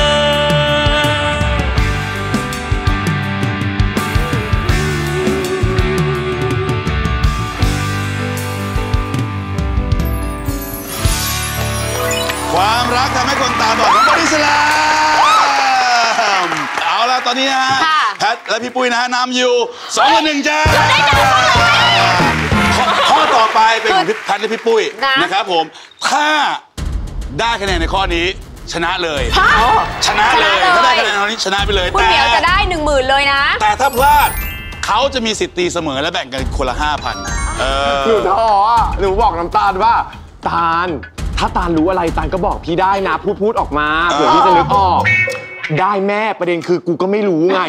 ความรักทำให้คนตาบอดของบอดี้สแลมเอาละตอนนี้นะฮะแพทและพี่ปุ้ยนะฮะนำอยู่2-1จ้าข้อต่อไปเป็นของแพทและพี่ปุ้ยนะครับผมถ้าได้คะแนนในข้อนี้ชนะเลยชนะเลยถ้าได้คะแนนในข้อนี้ชนะไปเลยคุณเหมียวจะได้10,000เลยนะแต่ถ้าพลาดเขาจะมีสิทธิ์ตีเสมอและแบ่งกันคนละ 5,000 หนูท้อหนูบอกน้ำตาลว่าตาลถ้าตาลรู้อะไรตาลก็บอกพี่ได้นะพูดออกมาเผื่อพี่จะนึกออกได้แม่ประเด็นคือกูก็ไม่รู้ไง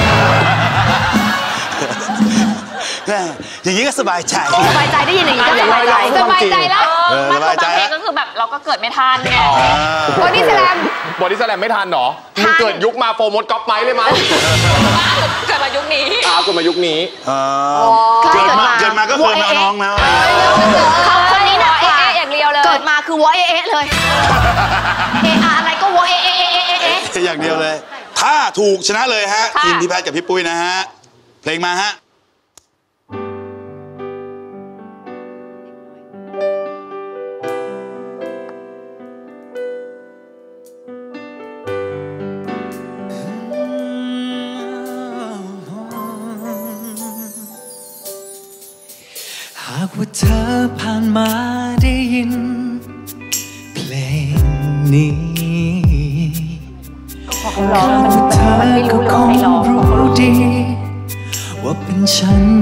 อย่างนี้ก็สบายใจได้ยินอย่างนี้ก็สบายใจแล้วบางเพลงก็คือแบบเราก็เกิดไม่ทันไงบอดี้สแลมไม่ทันหรอมึงเกิดยุคมาโฟมดก๊อปไม้เลยมั้ยเกิดมายุคนี้เกิดมายุคนี้เกิดมาก็เคยน้องแล้วคนนี้นะอย่างเดียวเลยเกิดมาคือวอเอะเลยอะไรก็วอเอะอย่างเดียวเลยถ้าถูกชนะเลยฮะทีมพี่แพทกับพี่ปุ้ยนะฮะเพลงมาฮะหากว่าเธอผ่านมาได้ยินเพลงนี้ข้าพเธอก็คงรู้ดีว่าเป็นฉัน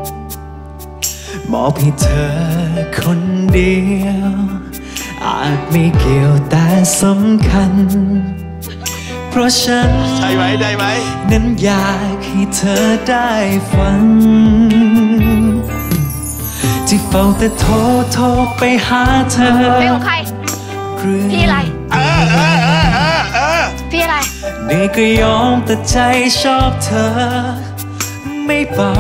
มอบให้เธอคนเดียวอาจไม่เกี่ยวแต่สำคัญเพราะฉันได้ไหมนั้นอยากให้เธอได้ฟังที่เฝ้าแต่โทรไปหาเธอเพลงของใครพี่อะไรพี่อะไรนี่ก็ยอมแต่ใจชอบเธอไม่เบา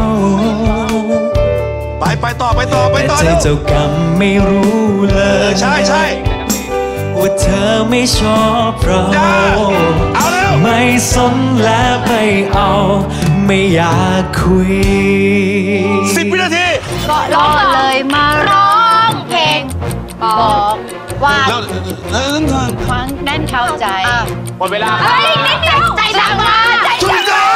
ไปต่อใจเจ้ากรรมไม่รู้เลยใช่ว่าเธอไม่ชอบเราไม่สนและไม่เอาไม่อยากคุย 10 วินาทีก็เลยมาร้องเพลงบอกว่าฟังแน่นเข้าใจหมดเวลาใจดังมาใจดังมา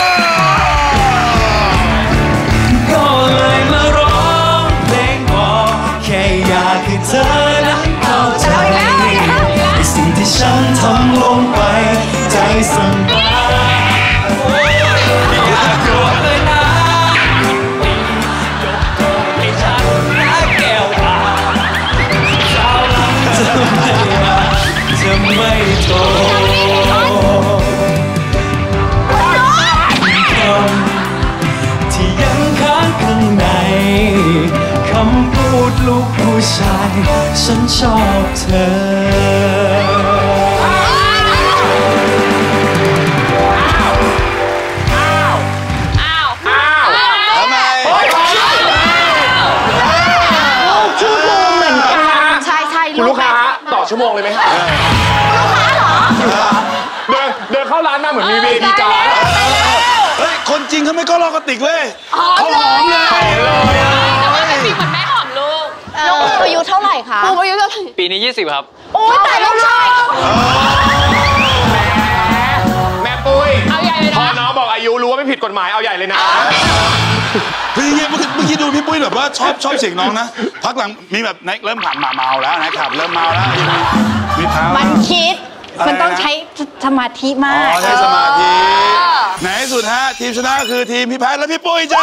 ก็เลยมาร้องเพลงบอกแค่อยากให้เธอนั้นเข้าใจสิ่งที่ฉันทำลงไปใจสั่นไหวอย่าโกรธเลยนะยกโทษให้ฉันรักแก้วตาเจ้าจะไม่โทษที่ยังค้างข้างในคำพูดลูกผู้ชายฉันชอบเธอทำไมชื่อภูมิเหมือนกันใช่คุณลูกค้าต่อชั่วโมงเลยไหมคะลูกค้าเหรอเดินเข้าร้านมาเหมือนมีเวทีการเฮ้ยคนจริงเขาไม่ก็รอกระติกเลยเขาหอมเลยพี่เหมือนแม่หอมลูกน้องภูมิอายุเท่าไหร่คะภูมิอายุเท่าไหร่ปีนี้20ครับโอ้ยแต่ลูกชายแม่ปุ้ยพอน้องบอกอายุรู้ว่าไม่ผิดกฎหมายเอาใหญ่เลยนะคือเมื่อกี้ดูพี่ปุ้ยแบบว่าชอบเสียงน้องนะพักหลังมีแบบเริ่มผ่านเมาแล้วนะครับเริ่มเมาแล้วมีเท้ามันคิดมันต้องใช้สมาธิมากใช้สมาธิไหนสุดฮะทีมชนะคือทีมพี่แพทและพี่ปุ้ยจ้า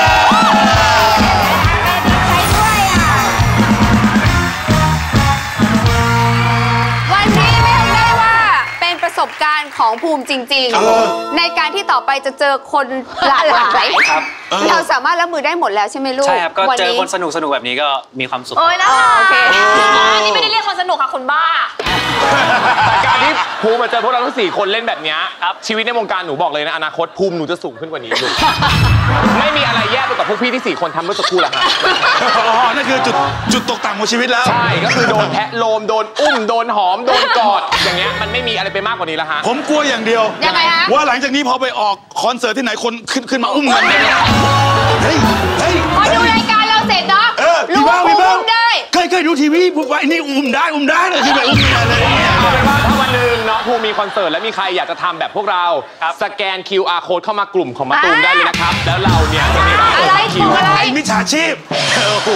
วันนี้ไม่ทำได้ว่าเป็นประสบการณ์ของภูมิจริงๆในการที่ต่อไปจะเจอคนหลากหลายเราสามารถรับมือได้หมดแล้วใช่ไหมลูกใช่ครับก็เจอคนสนุกแบบนี้ก็มีความสุขโอ้ยนะคะโอเคนี่ไม่ได้เรียกคนสนุกค่ะคนบ้าแต่การที่ภูมิมาเจอพวกเราทั้ง4 คนเล่นแบบนี้ชีวิตในวงการหนูบอกเลยนะอนาคตภูมิหนูจะสูงขึ้นกว่านี้ลูกไม่มีอะไรแย่ไปกว่าพวกพี่ที่4 คนทำเมื่อสักครู่แล้วฮะนั่นคือจุดตกต่ำของชีวิตแล้วใช่ก็คือโดนแทะโลมโดนอุ้มโดนหอมโดนกอดอย่างเงี้ยมันไม่มีอะไรไปมากกว่านี้แล้วฮะผมกลัวอย่างเดียวยังไงฮะว่าหลังจากนี้พอไปออกคอนเสิร์ตที่ไหนคนขึ้นมาอุ้มกันเฮ้ยพอดูรายการเราเสร็จเนาะรู้ว่าอุ้มได้เคยดูทีวีพูดว่าไอ้นี่อุ้มได้เลยที่แบบอุ้มอะไรถ้าวันหนึ่งน้องภูมิมีคอนเสิร์ตและมีใครอยากจะทำแบบพวกเราสแกน QR code เข้ามากลุ่มของมะตูมได้เลยนะครับแล้วเราเนี่ยจะมีอะไรมิจฉาชีพโอ้โห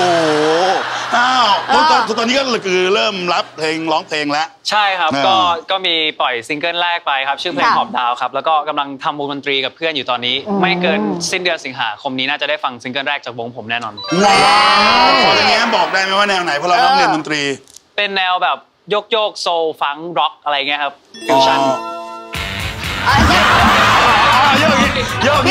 ตอนนี้ก็คือเริ่มรับเพลงร้องเพลงแล้วใช่ครับก็มีปล่อยซิงเกิลแรกไปครับชื่อเพลงหอบดาวครับแล้วก็กำลังทำวงดนตรีกับเพื่อนอยู่ตอนนี้ไม่เกินสิ้นเดือนสิงหาคมนี้น่าจะได้ฟังซิงเกิลแรกจากวงผมแน่นอนอย่างเงี้ยบอกได้ไหมว่าแนวไหนเพราะเราต้องเรียนดนตรีเป็นแนวแบบโยกโซลฟังร็อกอะไรเงี้ยครับฟิวชั่นโยก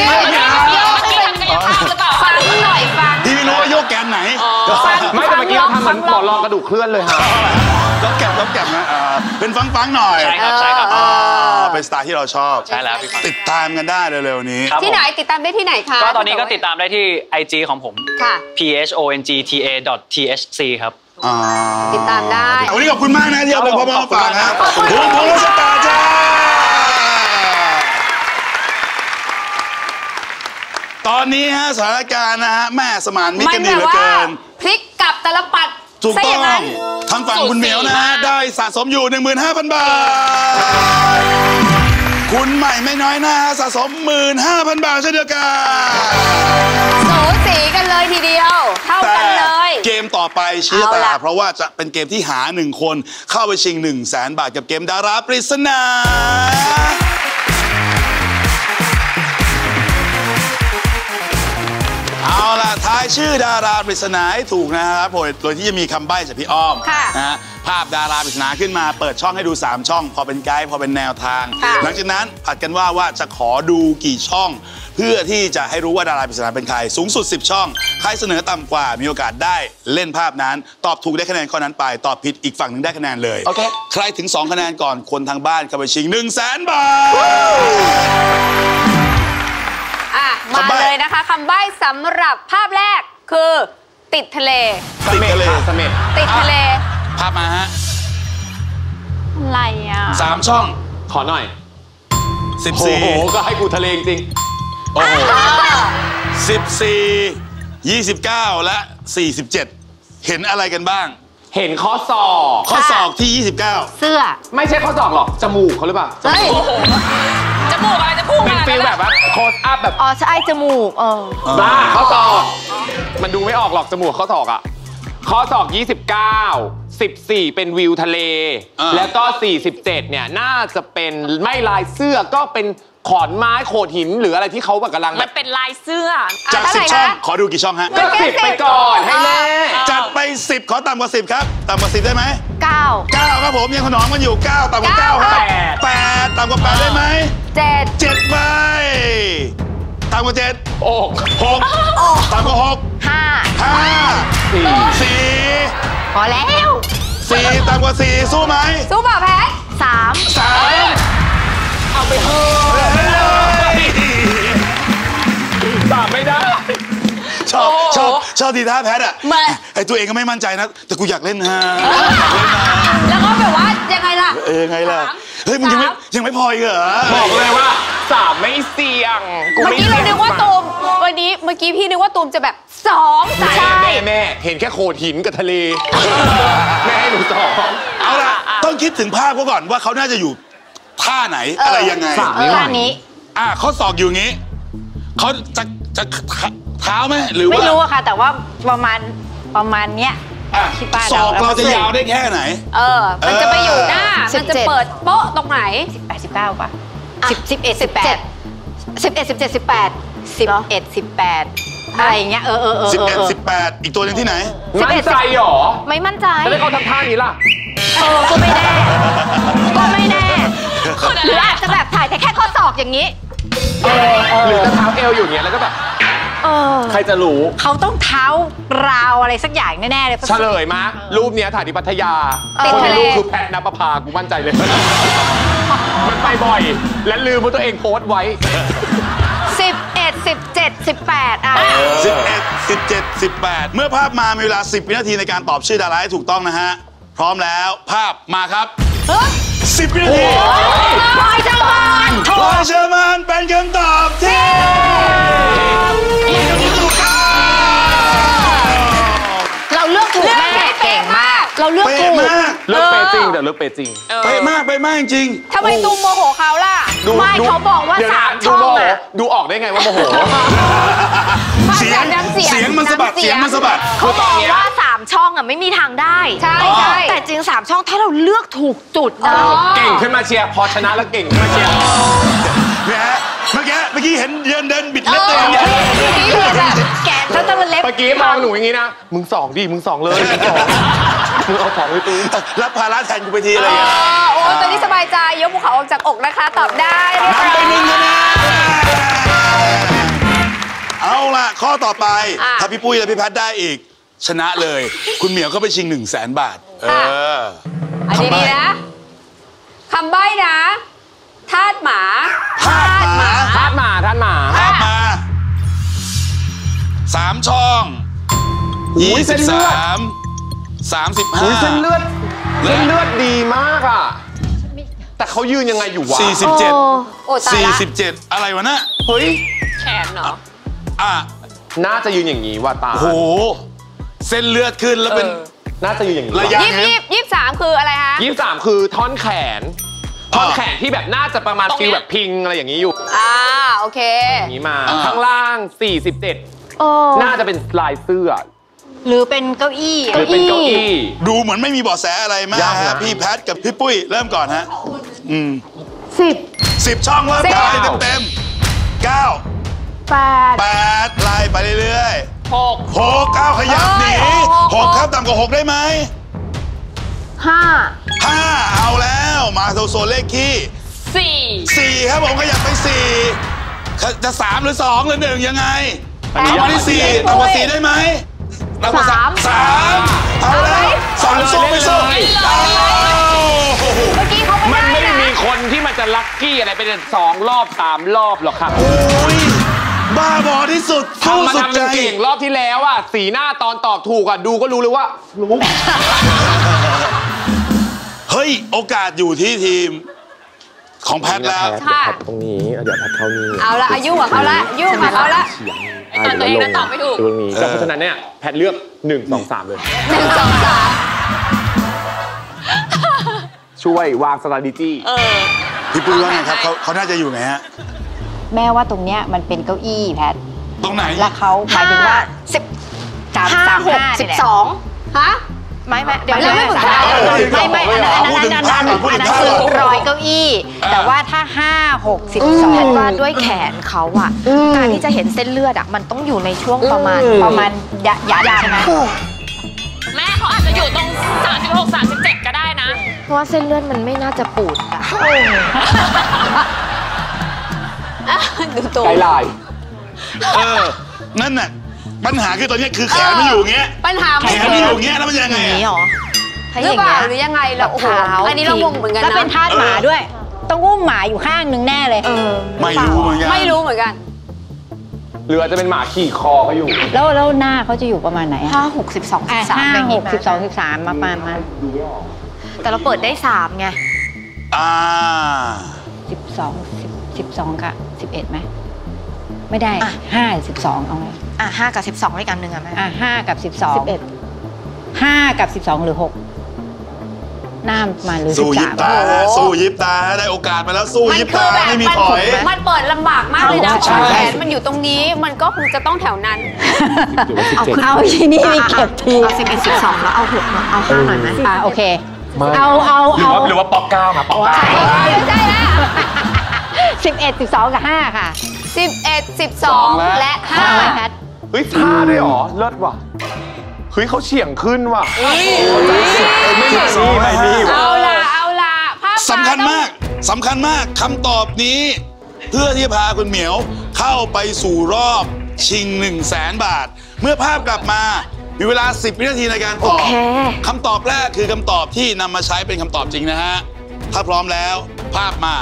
ฟังหน่อยฟังที่ไม่รู้ว่าโยกแกนไหนไม่แต่เมื่อกี้เราทำเหมือนหมอลองกระดูกเคลื่อนเลยฮะก็แก็บนะเป็นฟังหน่อยใช่ครับเป็นสไตล์ที่เราชอบใช่แล้วติดตามกันได้เร็วๆนี้ที่ไหนติดตามได้ที่ไหนคะก็ตอนนี้ก็ติดตามได้ที่ IG ของผมค่ะ phongta.thc ครับติดตามได้วันนี้ขอบคุณมากนะที่เอาไปพอมาฝากนะพงศตาจ้าตอนนี้ฮะสถานการณ์นะฮะแม่สมานมิตรกันดีเหลือเกินพลิกกลับตลปัดถูกต้องทางฝั่งคุณเหมียวนะฮะได้สะสมอยู่ 15,000 บาทคุณใหม่ไม่น้อยหน้าสะสม 15,000 บาทเช่นเดียวกันสูสีกันเลยทีเดียวเท่ากันเลยเกมต่อไปชี้ตาเพราะว่าจะเป็นเกมที่หา1 คนเข้าไปชิง 100,000 บาทกับเกมดาราปริศนาเอาล่ะทายชื่อดาราปริศนาให้ถูกนะครับโดยที่จะมีคำใบ้จากพี่อ้อมนะฮะภาพดาราปริศนาขึ้นมาเปิดช่องให้ดู3ช่องพอเป็นไกด์พอเป็นแนวทางหลังจากนั้นผัดกันว่าจะขอดูกี่ช่องเพื่อที่จะให้รู้ว่าดาราปริศนาเป็นใครสูงสุด10ช่องใครเสนอต่ำกว่ามีโอกาสได้เล่นภาพนั้นตอบถูกได้คะแนนข้อนั้นไปตอบผิดอีกฝั่งหนึ่งได้คะแนนเลยใครถึง2คะแนนก่อนคนทางบ้านเข้าไปชิง 100,000 บาทมาเลยนะคะคำใบ้สำหรับภาพแรกคือติดทะเลติดทะเลเสม็ดติดทะเลภาพมาฮะอะไร 3ช่องขอหน่อย 14 โอ้โหก็ให้กูทะเลจริงโอ้โห14 29 และ 47 เห็นอะไรกันบ้างเห็นข้อศอกที่29 เสื้อไม่ใช่ข้อศอกหรอกจมูกเขาหรือเปล่าจมูกอะไรจะพูดเป็นฟีลแบบว่าโคสอัพแบบอ๋อใช่จมูกบ้าข้อศอกมันดูไม่ออกหรอกจมูกข้อศอกอ่ะข้อศอก29 14เป็นวิวทะเลแล้วก็47เนี่ยน่าจะเป็นไม่ลายเสื้อก็เป็นขอนไม้โขดหินหรืออะไรที่เขาแบบกำลังมันเป็นลายเสื้อจาก10ช่องขอดูกี่ช่องฮะก็10ไปก่อนให้แม่จัดไป10ขอต่ำกว่า10ครับต่ำกว่า10ได้ไหม 9 ครับผมยังขนองกันอยู่9ต่ำกว่า9ครับ8ต่ำกว่า8ได้ไหม7ไปต่ำกว่า7 6ต่ำกว่า6 5 4 พอแล้ว 4ต่ำกว่า4สู้ไหมสู้เปล่าแพ้3 เอาไปเถอะตอบไม่ได้ชอบดีท่าแพทอ่ะไอตัวเองก็ไม่มั่นใจนะแต่กูอยากเล่นฮะแล้วก็แบบว่ายังไงล่ะไงล่ะเฮ้ยมึงยังไม่พออีกเหรอบอกเลยว่า3ไม่เสี่ยงเมื่อกี้เรานึกว่าตูมเมื่อกี้พี่นึกว่าตูมจะแบบ2ใช่แม่เห็นแค่โขดหินกับทะเลแม่ให้หนู2 เอาล่ะต้องคิดถึงภาพเขาก่อนว่าเขาน่าจะอยู่ท่าไหนอะไรยังไงท่านี้ข้อศอกอยู่งี้เขาจะเท้าไหมหรือว่าไม่รู้อะค่ะแต่ว่าประมาณเนี้ยศอกเราจะยาวได้แค่ไหนมันจะไปอยู่หน้ามันจะเปิดโป๊ะตรงไหน18 19ป่ะ11 18 11 17 18 อะไรอย่างเงี้ย 11 18อีกตัวนึงที่ไหนมั่นใจหรอไม่มั่นใจแล้วเขาทำท่านี้ล่ะก็ไม่แน่หรืออาจจะแบบถ่ายแต่แค่ข้อศอกอย่างนี้หรือจะเท้าเอวอยู่เงี้ยแล้วก็แบบใครจะรู้เขาต้องเท้าราวอะไรสักอย่างแน่ๆเลยเฉลยมารูปเนี้ยถ่ายที่พัทยาคนในรูปคือแพทณปภากูมั่นใจเลยมันไปบ่อยและลืมว่าตัวเองโพสต์ไว้ 11 17 18 11 17 18เมื่อภาพมามีเวลา10วินาทีในการตอบชื่อดาราให้ถูกต้องนะฮะพร้อมแล้วภาพมาครับ10 วินาทีพลอยเชอร์มานเป็นคำตอบที่เราเลือกถูกแม่เก่งมากเราเลือกถูกเลือกเปจริงแต่เลือกเปจริงเป๊ะมากจริงทำไมตูมโมโหเขาล่ะไม่เขาบอกว่า3ช่องอะดูออกได้ไงว่าโมโหเสียงมันสะบัดเขาบอกว่า3ช่องอะไม่มีทางได้ใช่แต่จริง3ช่องถ้าเราเลือกถูกจุดนะเก่งขึ้นมาเชียร์พอชนะแล้วเก่งขึ้นมาเชียร์เนี่ยเมื่อกี้เห็นเดินบิดเล็บตัวเองแกะแล้วจะมันเล็บเมื่อกี้มองหนูอย่างนี้นะมึง2ดิมึง2เลยมึงเอา2เลยตูรับภาระแทนกูไปทีอะไรอย่างเงี้ยโอ้ตอนนี้สบายใจยกภูเขาออกจากอกนะคะตอบได้นำไป1คะแนนเอาล่ะข้อต่อไปถ้าพี่ปุ้ยและพี่แพทได้อีกชนะเลยคุณเหมียวก็ไปชิง100,000 บาทอันนี้ดีนะคำใบ้นะธาตุหมา 3 ช่อง23 35 เส้นเลือดดีมากอ่ะแต่เขายืนยังไงอยู่วะ 47อะไรวะน่ะเฮ้ยแขนเหรอน่าจะยืนอย่างนี้ว่าตาโหเส้นเลือดขึ้นแล้วเป็นน่าจะยืนอย่างนี้ 23คืออะไรฮะ 23คือท่อนแขนที่แบบน่าจะประมาณฟิลแบบพิงอะไรอย่างนี้อยู่โอเคอย่างนี้มาข้างล่าง47น่าจะเป็นลายเสื้อหรือเป็นเก้าอี้ดูเหมือนไม่มีเบาะแสอะไรมากพี่แพทกับพี่ปุ้ยเริ่มก่อนฮะ10 ช่องว่าไปเต็ม9 8ไล่ไปเรื่อยๆ 6เอาขยับหนี6ครับต่ำกว่า6ได้ไหม5เอาแล้วมาโซนเลขคี่4ครับผมขยับไป4จะ3หรือ2หรือ1ยังไงเอามาที่4ต่ำกว่า4ได้ไหมต่ำกว่า3เอาแล้ว2สู้ไม่สู้มันไม่มีคนที่มันจะลัคกี้อะไรเป็น2 รอบ 3 รอบหรอกครับบ้าบอที่สุดสู้สุดใจเก่งรอบที่แล้วอ่ะสีหน้าตอนตอบถูกอ่ะดูก็รู้เลยว่ารู้เฮ้ยโอกาสอยู่ที่ทีมของแพทแล้วตรงนี้เดี๋ยวแพทเข้านี่เอาละอายุกับเขาละยุ่งกับเขาละตอนตัวเองนั้นตอบไม่ถูกตรงนี้เพราะฉะนั้นเนี่ยแพทเลือก1 2 3เลย 1 2 3ช่วยวาง strategy พี่ปุ้ยว่าไงครับเขาน่าจะอยู่ไหนฮะแม่ว่าตรงเนี้ยมันเป็นเก้าอี้แพทตรงไหนแล้วเขาหมายถึงว่า 12ฮะไม่เดี๋ยวไม่เหมือนกันไม่อันนั้นคือร้อยเก้าอี้แต่ว่าถ้า5 6 12ว่าด้วยแขนเขาอ่ะการที่จะเห็นเส้นเลือดอ่ะมันต้องอยู่ในช่วงประมาณยันใช่ไหมแม่เขาอาจจะอยู่ตรง36 37ก็ได้นะเพราะว่าเส้นเลือดมันไม่น่าจะปูดอ่ะดูตัวไกด์ไลน์นั่นน่ะปัญหาคือตอนนี้คือแขนไม่อยู่เงี้ยปัญหาแขนไม่อยู่เงี้ยแล้วมันยังไงหรอหรือเปล่าหรือยังไงเราโอ้โหอันนี้เรางงเหมือนกันนะแล้วเป็นทาสหมาด้วยต้องอุ้มหมาอยู่ข้างนึงแน่เลยไม่รู้เหมือนกันหรืออาจจะเป็นหมาขี่คอเขาอยู่แล้วหน้าเขาจะอยู่ประมาณไหน 5 6 12 13 5 6 12 13มาแต่เราเปิดได้3ไง 12กับ11ไหมไม่ได้5 12เอาไง 5 กับ 12ด้วยกันหนึ่งไหม 5 กับ 12 5 กับ 12หรือ6หน้ามาหรือสู้ยิบตาสู้ยิบตาได้โอกาสมาแล้วสู้ยิบตาไม่มีถอยมันเปิดลำบากมากเลยนะแขนมันอยู่ตรงนี้มันก็คงจะต้องแถวนั้นเอาที่นี่ไม่เก็บทีเอา11 12แล้วเอา6เอา5หน่อยไหมโอเคหรือว่าป๊อก9มาป๊อก9 ใช่แล้ว 11 12กับ5ค่ะ 11 12และ5 แพทเฮ้ยท่าด้วยหรอเลิศว่ะเฮ้ยเขาเฉียงขึ้นว่ะไม่มีเอาล่ะสำคัญมากคำตอบนี้เพื่อที่จะพาคุณเหมียวเข้าไปสู่รอบชิง100,000 บาทเมื่อภาพกลับมามีเวลา10 วินาทีในการตอบคำตอบแรกคือคำตอบที่นำมาใช้เป็นคำตอบจริงนะฮะถ้าพร้อมแล้วภาพมา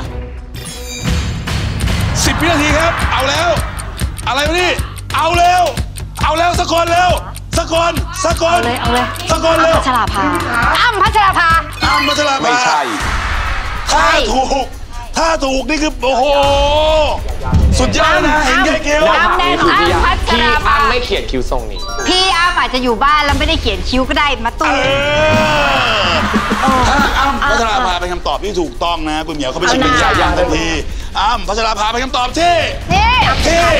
10 วินาทีครับเอาแล้วอะไรวะนี่เอาแล้วสักคนเร็วสักคนเอาเลยสักคนเร็วพัชราภาอ้ำพัชราภาไม่ใช่ถ้าถูกนี่คือโอ้โหสุดยอดนะเห็นแก่คิวอ้ำแน่นอนพัชราภาไม่เขียนคิวทรงนี้พี่อ้ำอาจจะอยู่บ้านแล้วไม่ได้เขียนคิ้วก็ได้มาตู้ถ้าอ้ำพัชราภาเป็นคำตอบที่ถูกต้องนะคุณเหมียวเขาไปชิงเป็นยางทันทีอ้ำพัชราภาเป็นคำตอบที่เฮ้ยผิด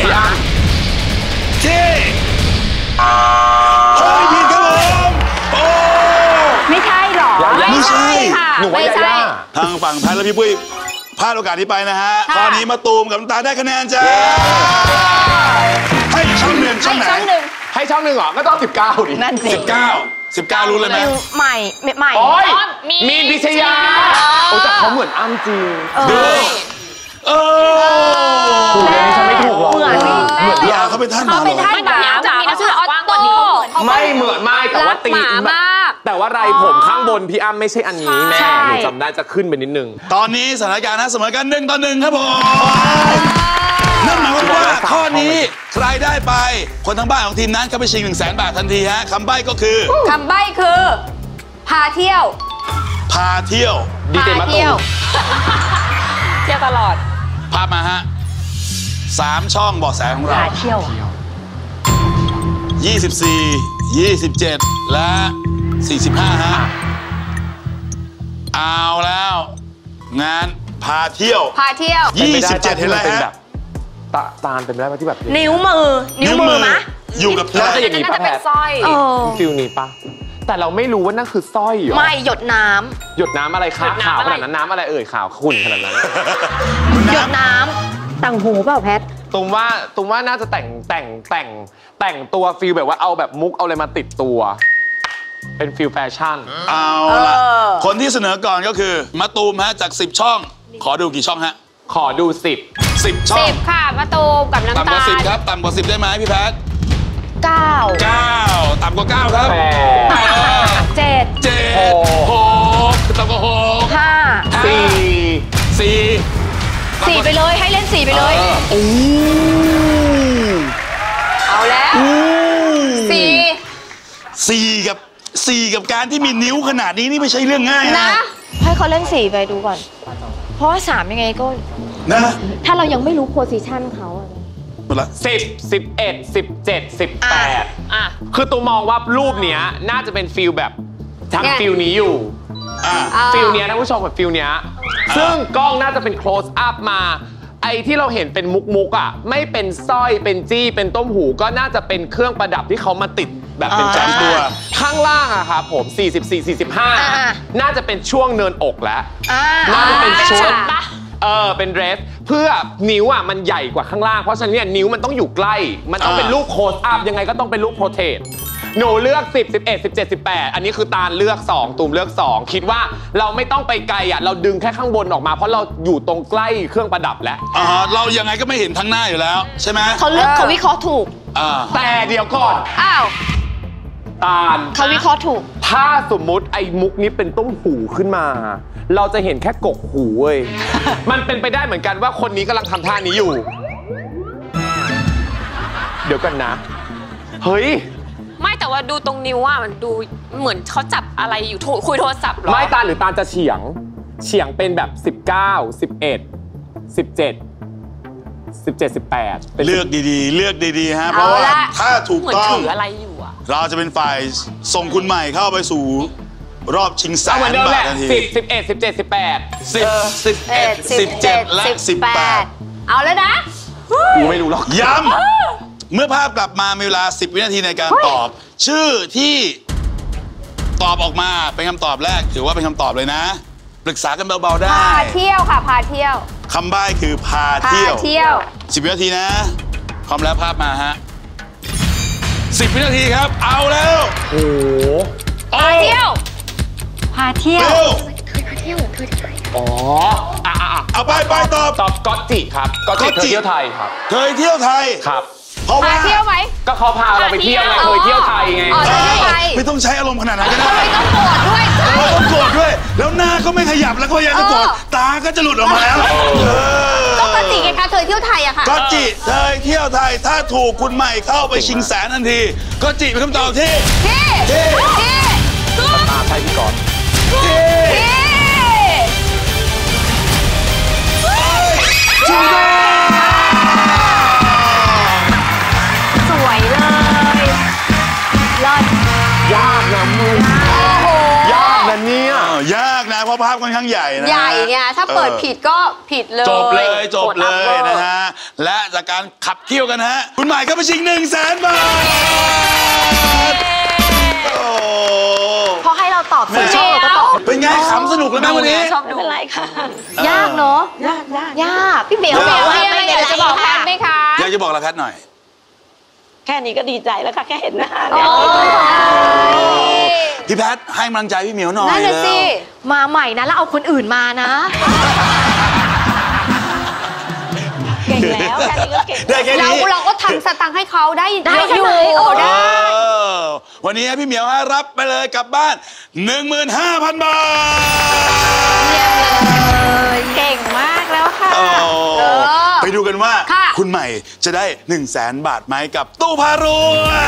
ครับผมโอ้ไม่ใช่หรอไม่ใช่ค่ะไม่ใช่ทางฝั่งแพทและพี่ปุ้ยพลาดโอกาสนี้ไปนะฮะข้อนี้มาตูมกับน้ำตาได้คะแนนจ้าให้ช่องหนึ่งให้ช่องหนึ่งเหรอก็ต้อง19ดินั่นสิ 19รู้เลยไหมใหม่มีนพิชยาแต่เขาเหมือนอ้ำจริงถูกเลยฉันไม่ถูกหรอกเหมือนยาเขาเป็นท่านหมาหรอจะมีนักชื่อออตโต้ไม่เหมือนไม่แต่ว่าตีแต่ว่าไรผมข้างบนพี่อ้ำไม่ใช่อันนี้แม่หนูจำได้จะขึ้นไปนิดนึงตอนนี้สถานการณ์เสมอกัน1-1ครับผมนั่นหมายความว่าข้อนี้ใครได้ไปคนทั้งบ้านของทีมนั้นก็ไปชิง100,000 บาททันทีฮะคำใบ้ก็คือพาเที่ยวดีเจมาตูมเที่ยวตลอดภาพมาฮะ3 ช่องเบาะแสของเราพาเที่ยว 24 27 และ 45ฮะเอาแล้วงานพาเที่ยว27เห็นอะไรฮะตาเป็นได้ไหมที่แบบนิ้วมือมะอยู่กับน่าจะอย่างนี้ป่ะแพทฟิลนี้ป่ะแต่เราไม่รู้ว่านั่นคือสร้อยหรอไม่หยดน้ำอะไรขาวขนาดนั้นน้ำอะไรเอ่ยขาวขุ่นขนาดนั้นหยดน้ำต่างหูเปล่าแพทตุ้มว่าน่าจะแต่งตัวฟิลแบบว่าเอาแบบมุกเอาอะไรมาติดตัวเป็นฟิลแฟชั่นเอาละคนที่เสนอก่อนก็คือมะตูมฮะจาก10 ช่องขอดูกี่ช่องฮะขอดู10 ช่อง10 ค่ะมะตูมกับน้ำตาลต่ำกว่า10ครับต่ำกว่า10ได้ไหมพี่แพท9ต่ำกว่า9ครับ 7 6ต่ำกว่า6 4 ไปเลยให้เล่น4ไปเลยเอาแล้ว 4กับการที่มีนิ้วขนาดนี้นี่ไม่ใช่เรื่องง่ายนะให้เขาเล่น4ไปดูก่อนเพราะว่า3ยังไงก็นะถ้าเรายังไม่รู้โพสิชันเขา 10 11 17 18คือตัวมองว่ารูปเนี้ยน่าจะเป็นฟิลแบบทำฟิลนี้อยู่ฟิลเนี้ยท่านผู้ชมแบบฟิลเนี้ยซึ่งกล้องน่าจะเป็น close up มาไอ้ที่เราเห็นเป็นมุกอ่ะไม่เป็นสร้อยเป็นจี้เป็นต้มหูก็น่าจะเป็นเครื่องประดับที่เขามาติดแบบเป็นจำตัวข้างล่างอะครับผม44-45น่าจะเป็นช่วงเนินอกแล้วน่าจะเป็นชุดเป็นเดรสเพื่อนิ้วอ่ะมันใหญ่กว่าข้างล่างเพราะฉะนั้นเนี่ยนิ้วมันต้องอยู่ใกล้มันต้องเป็นรูปโคสอัพยังไงก็ต้องเป็นรูปโพเทสหนูเลือก10 11 17 18อันนี้คือตาลเลือก2ตูมเลือก2คิดว่าเราไม่ต้องไปไกลอ่ะเราดึงแค่ข้างบนออกมาเพราะเราอยู่ตรงใกล้เครื่องประดับแล้วเรายังไงก็ไม่เห็นทั้งหน้าอยู่แล้วใช่ไหมเขาเลือกเขาวิเคราะห์ถูกแต่เดี๋ยวก่อนตาลเขาวิเคราะห์ถูกถ้าสมมุติไอ้มุกนี้เป็นต้มหูขึ้นมาเราจะเห็นแค่กกหูเว้ยมันเป็นไปได้เหมือนกันว่าคนนี้กำลังทำท่านี้อยู่เดี๋ยวกันนะเฮ้ยไม่แต่ว่าดูตรงนิ้วอ่ะมันดูเหมือนเขาจับอะไรอยู่คุยโทรศัพท์หรอไม่ตาหรือตาจะเฉียงเป็นแบบ19 11 17 18 เลือกดีๆฮะเพราะว่าถ้าถูกต้องถืออะไรอยู่อ่ะเราจะเป็นฝ่ายส่งคุณใหม่เข้าไปสู่รอบชิงแสนบาททันที 10 11 17 18 10 11 17และ18 เอาแล้วนะกูไม่รู้หรอกย้ำเมื่อภาพกลับมามีเวลา10 วินาทีในการตอบชื่อที่ตอบออกมาเป็นคำตอบแรกถือว่าเป็นคำตอบเลยนะปรึกษากันเบาๆได้พาเที่ยวค่ะพาเที่ยวคำใบ้คือพาเที่ยว10 วินาทีนะพร้อมแล้วภาพมาฮะ10 วินาทีครับเอาแล้วโอ้โหพาเที่ยวอ๋อเอาไปตอบก๊อตจิครับก๊อตจิเคยเที่ยวไทยครับเคยเที่ยวไทยครับเพราะว่าเที่ยวไหมก็เขาพาเราไปเที่ยวไงเคยเที่ยวไทยไงไม่ต้องใช้อารมณ์ขนาดนั้นก็ได้ไม่ต้องโกรธด้วยต้องโกรธด้วยแล้วหน้าก็ไม่ขยับแล้วก็ยังจะโกรธตาก็จะหลุดออกมาแล้วก็ก๊อตจิไงคะเคยเที่ยวไทยอะค่ะก๊อตจิเคยเที่ยวไทยถ้าถูกคุณใหม่เข้าไปชิงแสนทันทีก๊อตจิเป็นคำตอบที่ตาใช่พี่ก่อนสวยเลยเลิศยากนะมึงยากนะเนี่ยยากนะเพราะภาพค่อนข้างใหญ่นะใหญ่เนี่ยถ้าเปิดผิดก็ผิดเลยจบเลยนะฮะและจากการขับเคี่ยวกันฮะคุณหมายเข้าไปชิง100,000 บาทพอให้เราตอบ4 ช่องเราก็ตอบเป็นไงขำสนุกแล้วแม่วันนี้ชอบดูอะไรค่ะยากเนาะยากพี่เบลมีอะไรอยากจะบอกแพทไหมคะอยากจะบอกอะไรแพทหน่อยแค่นี้ก็ดีใจแล้วค่ะแค่เห็นหน้าเนี่ยพี่แพทให้กำลังใจพี่เหมียวหน่อยนั่นน่ะสิมาใหม่นะแล้วเอาคนอื่นมานะเก่งแล้วแค่นี้ก็เก่งเราก็ทำสตังค์ให้เขาได้อยู่ได้วันนี้พี่เหมียวรับไปเลยกลับบ้าน 15,000 บาทเก่งมากแล้วค่ะไปดูกันว่าคุณใหม่จะได้100,000 บาทไหมกับตู้พารวย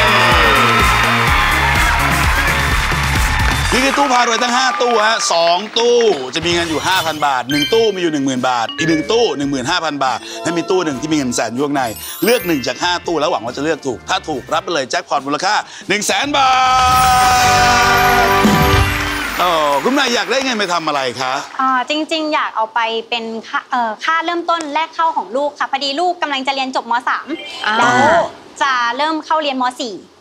นี่คือตู้พารวยทั้ง5 ตู้ฮะ2 ตู้จะมีเงินอยู่ 5,000 บาท1 ตู้มีอยู่ 10,000 บาทอีก1 ตู้ 15,000 บาทและมีตู้หนึ่งที่มีเงินแสนอยู่ข้างในเลือก1 จาก 5 ตู้แล้วหวังว่าจะเลือกถูกถ้าถูกรับไปเลยแจ็คพอตมูลค่า 100,000 บาทคุณนายอยากได้เงินไปทำอะไรคะจริงๆอยากเอาไปเป็นค่าเริ่มต้นแรกเข้าของลูกค่ะพอดีลูกกำลังจะเรียนจบม.3 แล้วจะเริ่มเข้าเรียนม.4 ใน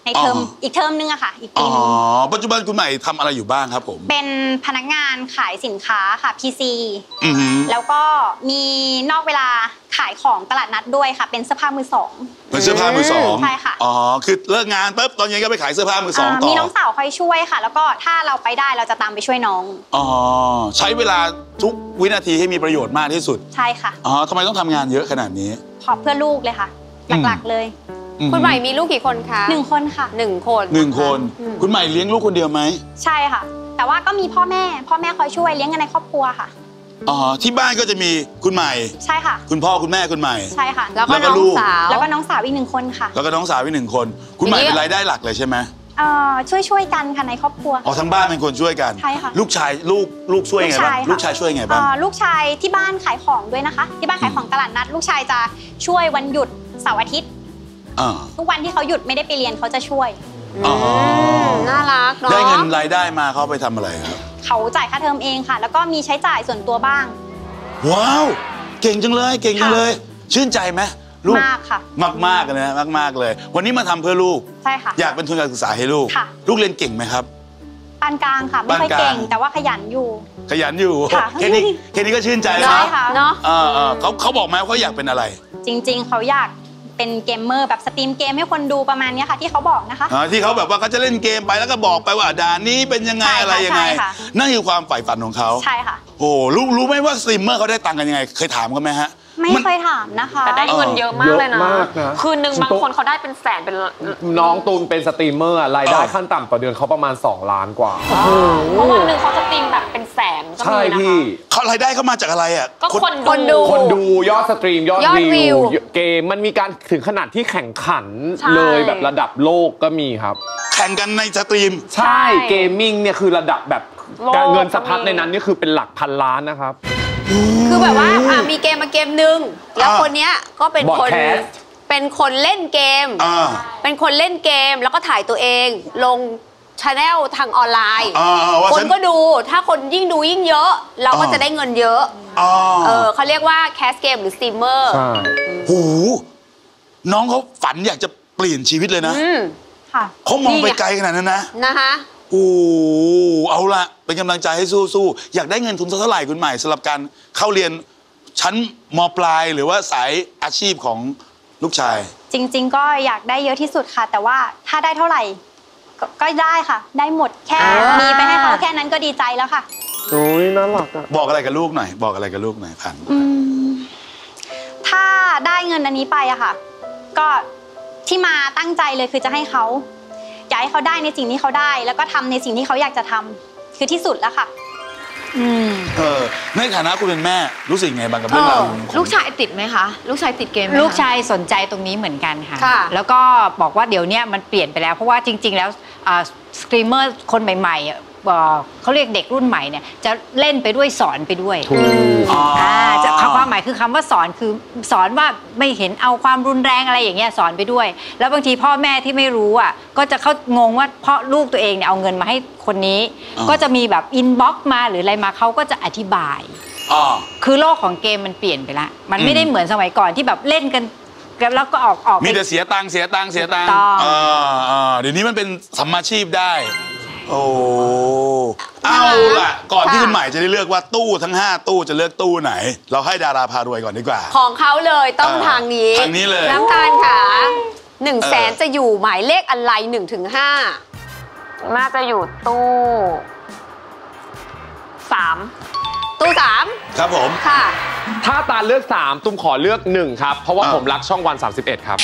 ในเทอมอีกเทอมนึงอะค่ะอีกปีนึงปัจจุบันคุณใหม่ทำอะไรอยู่บ้างครับผมเป็นพนักงานขายสินค้าค่ะ PC แล้วก็มีนอกเวลาขายของตลาดนัดด้วยค่ะเป็นเสื้อผ้ามือสองเป็นเสื้อผ้ามือสองใช่ค่ะคือเลิกงานปุ๊บตอนเย็นก็ไปขายเสื้อผ้ามือสองต่อมีน้องสาวคอยช่วยค่ะแล้วก็ถ้าเราไปได้เราจะตามไปช่วยน้องใช้เวลาทุกวินาทีให้มีประโยชน์มากที่สุดใช่ค่ะทำไมต้องทำงานเยอะขนาดนี้ขอเพื่อลูกเลยค่ะหลักๆเลยคุณใหม่มีลูกกี่คนคะ 1 คนค่ะ 1 คนคุณใหม่เลี้ยงลูกคนเดียวไหมใช่ค่ะแต่ว่าก็มีพ่อแม่คอยช่วยเลี้ยงกันในครอบครัวค่ะที่บ้านก็จะมีคุณใหม่ใช่ค่ะคุณพ่อคุณแม่คุณใหม่ใช่ค่ะแล้วก็น้องสาวแล้วก็น้องสาวอีก1 คนค่ะแล้วก็น้องสาวอีก1 คนคุณใหม่เป็นรายได้หลักเลยใช่ไหมช่วยกันค่ะในครอบครัวทั้งบ้านเป็นคนช่วยกันใช่ค่ะลูกชายลูกช่วยไงบ้างลูกชายช่วยไงบ้างลูกชายที่บ้านขายของด้วยนะคะที่บ้านขายของตลาดนัดลูกชายจะช่วยวันหยุดเสาร์อาทิตย์ทุกวันที่เขาหยุดไม่ได้ไปเรียนเขาจะช่วยน่ารักเนาะได้เงินรายได้มาเขาไปทำอะไรครับเขาจ่ายค่าเทอมเองค่ะแล้วก็มีใช้จ่ายส่วนตัวบ้างว้าวเก่งจังเลยชื่นใจไหมลูกมากค่ะมากนะมากเลยวันนี้มาทำเพื่อลูกใช่ค่ะอยากเป็นทุนการศึกษาให้ลูกลูกเรียนเก่งไหมครับปานกลางค่ะไม่ค่อยเก่งแต่ว่าขยันอยู่แค่นี้ก็ชื่นใจแล้วเนาะเขาบอกไหมว่าเขาอยากเป็นอะไรจริงๆเขาอยากเป็นเกมเมอร์แบบสตรีมเกมให้คนดูประมาณนี้ค่ะที่เขาบอกนะคะที่เขาแบบว่าเขาจะเล่นเกมไปแล้วก็บอกไปว่าด่านนี้เป็นยังไงอะไรยังไงนั่นคือความใฝ่ฝันของเขาใช่ค่ะโอ้รู้ไหมว่าสตรีมเมอร์เขาได้ตังค์กันยังไงเคยถามกันไหมฮะไม่เคยถามนะคะแต่ได้เงินเยอะมากเลยนะคืนนึงบางคนเขาได้เป็นแสนเป็นน้องตูนเป็นสตรีมเมอร์รายได้ขั้นต่ำต่อเดือนเขาประมาณ2 ล้านกว่าเพราะวันนึงเขาสตรีมแบบเป็นแสนก็มีนะคะเขารายได้เขามาจากอะไรอ่ะก็คนดูยอดสตรีมยอดวิวเกมมันมีการถึงขนาดที่แข่งขันเลยแบบระดับโลกก็มีครับแข่งกันในสตรีมใช่เกมมิ่งเนี่ยคือระดับแบบการเงินสะพัดในนั้นนี่คือเป็นหลักพันล้านนะครับคือแบบว่ามีเกมมาเกมนึงแล้วคนเนี้ยก็เป็นคนเล่นเกมเป็นคนเล่นเกมแล้วก็ถ่ายตัวเองลงชาแนลทางออนไลน์คนก็ดูถ้าคนยิ่งดูยิ่งเยอะเราก็จะได้เงินเยอะเขาเรียกว่าแคสเกมหรือสตรีมเมอร์หูน้องเขาฝันอยากจะเปลี่ยนชีวิตเลยนะเขามองไปไกลขนาดนั้นนะคะเอาละเป็นกำลังใจให้สู้ๆอยากได้เงินทุนเท่าไหร่คุณใหม่สำหรับการเข้าเรียนชั้นม.ปลายหรือว่าสายอาชีพของลูกชายจริงๆก็อยากได้เยอะที่สุดค่ะแต่ว่าถ้าได้เท่าไหร่ก็ได้ค่ะได้หมดแค่มีไปให้เขาแค่นั้นก็ดีใจแล้วค่ะโอ้ยน่ารักอะบอกอะไรกับลูกหน่อยพันถ้าได้เงินอันนี้ไปอะค่ะก็ที่มาตั้งใจเลยคือจะให้เขาอยากให้เขาได้ในสิ่งที่เขาได้แล้วก็ทำในสิ่งที่เขาอยากจะทำคือที่สุดแล้วค่ะในฐานะคุณเป็นแม่รู้สึกไงบ้างกับเรื่องราวลูกชายติดไหมคะลูกชายติดเกมลูกชายสนใจตรงนี้เหมือนกันค่ะแล้วก็บอกว่าเดี๋ยวนี้มันเปลี่ยนไปแล้วเพราะว่าจริงๆแล้วสตรีมเมอร์คนใหม่ๆเขาเรียกเด็กรุ่นใหม่เนี่ยจะเล่นไปด้วยสอนไปด้วยจะความหมายคือคำว่าสอนคือสอนว่าไม่เห็นเอาความรุนแรงอะไรอย่างเงี้ยสอนไปด้วยแล้วบางทีพ่อแม่ที่ไม่รู้อ่ะก็จะเขางงว่าเพราะลูกตัวเองเนี่ยเอาเงินมาให้คนนี้ก็จะมีแบบอินบ็อกซ์มาหรืออะไรมาเขาก็จะอธิบายคือโลกของเกมมันเปลี่ยนไปละมันไม่ได้เหมือนสมัยก่อนที่แบบเล่นกันแล้วก็ออกมีแต่เสียตังค์เดี๋ยวนี้มันเป็นสัมมาชีพได้เอาล่ะก่อนที่คุณใหม่จะได้เลือกว่าตู้ทั้ง5ตู้จะเลือกตู้ไหนเราให้ดาราพารวยก่อนดีกว่าของเขาเลยต้องทางนี้เลยน้ำตาลค่ะ100,000จะอยู่หมายเลขอะไร1 ถึง 5 น่าจะอยู่ตู้3 ตู้3 ครับผมค่ะถ้าตาเลือก3ตุ้มขอเลือก1ครับเพราะว่าผมรักช่องวัน31ครับ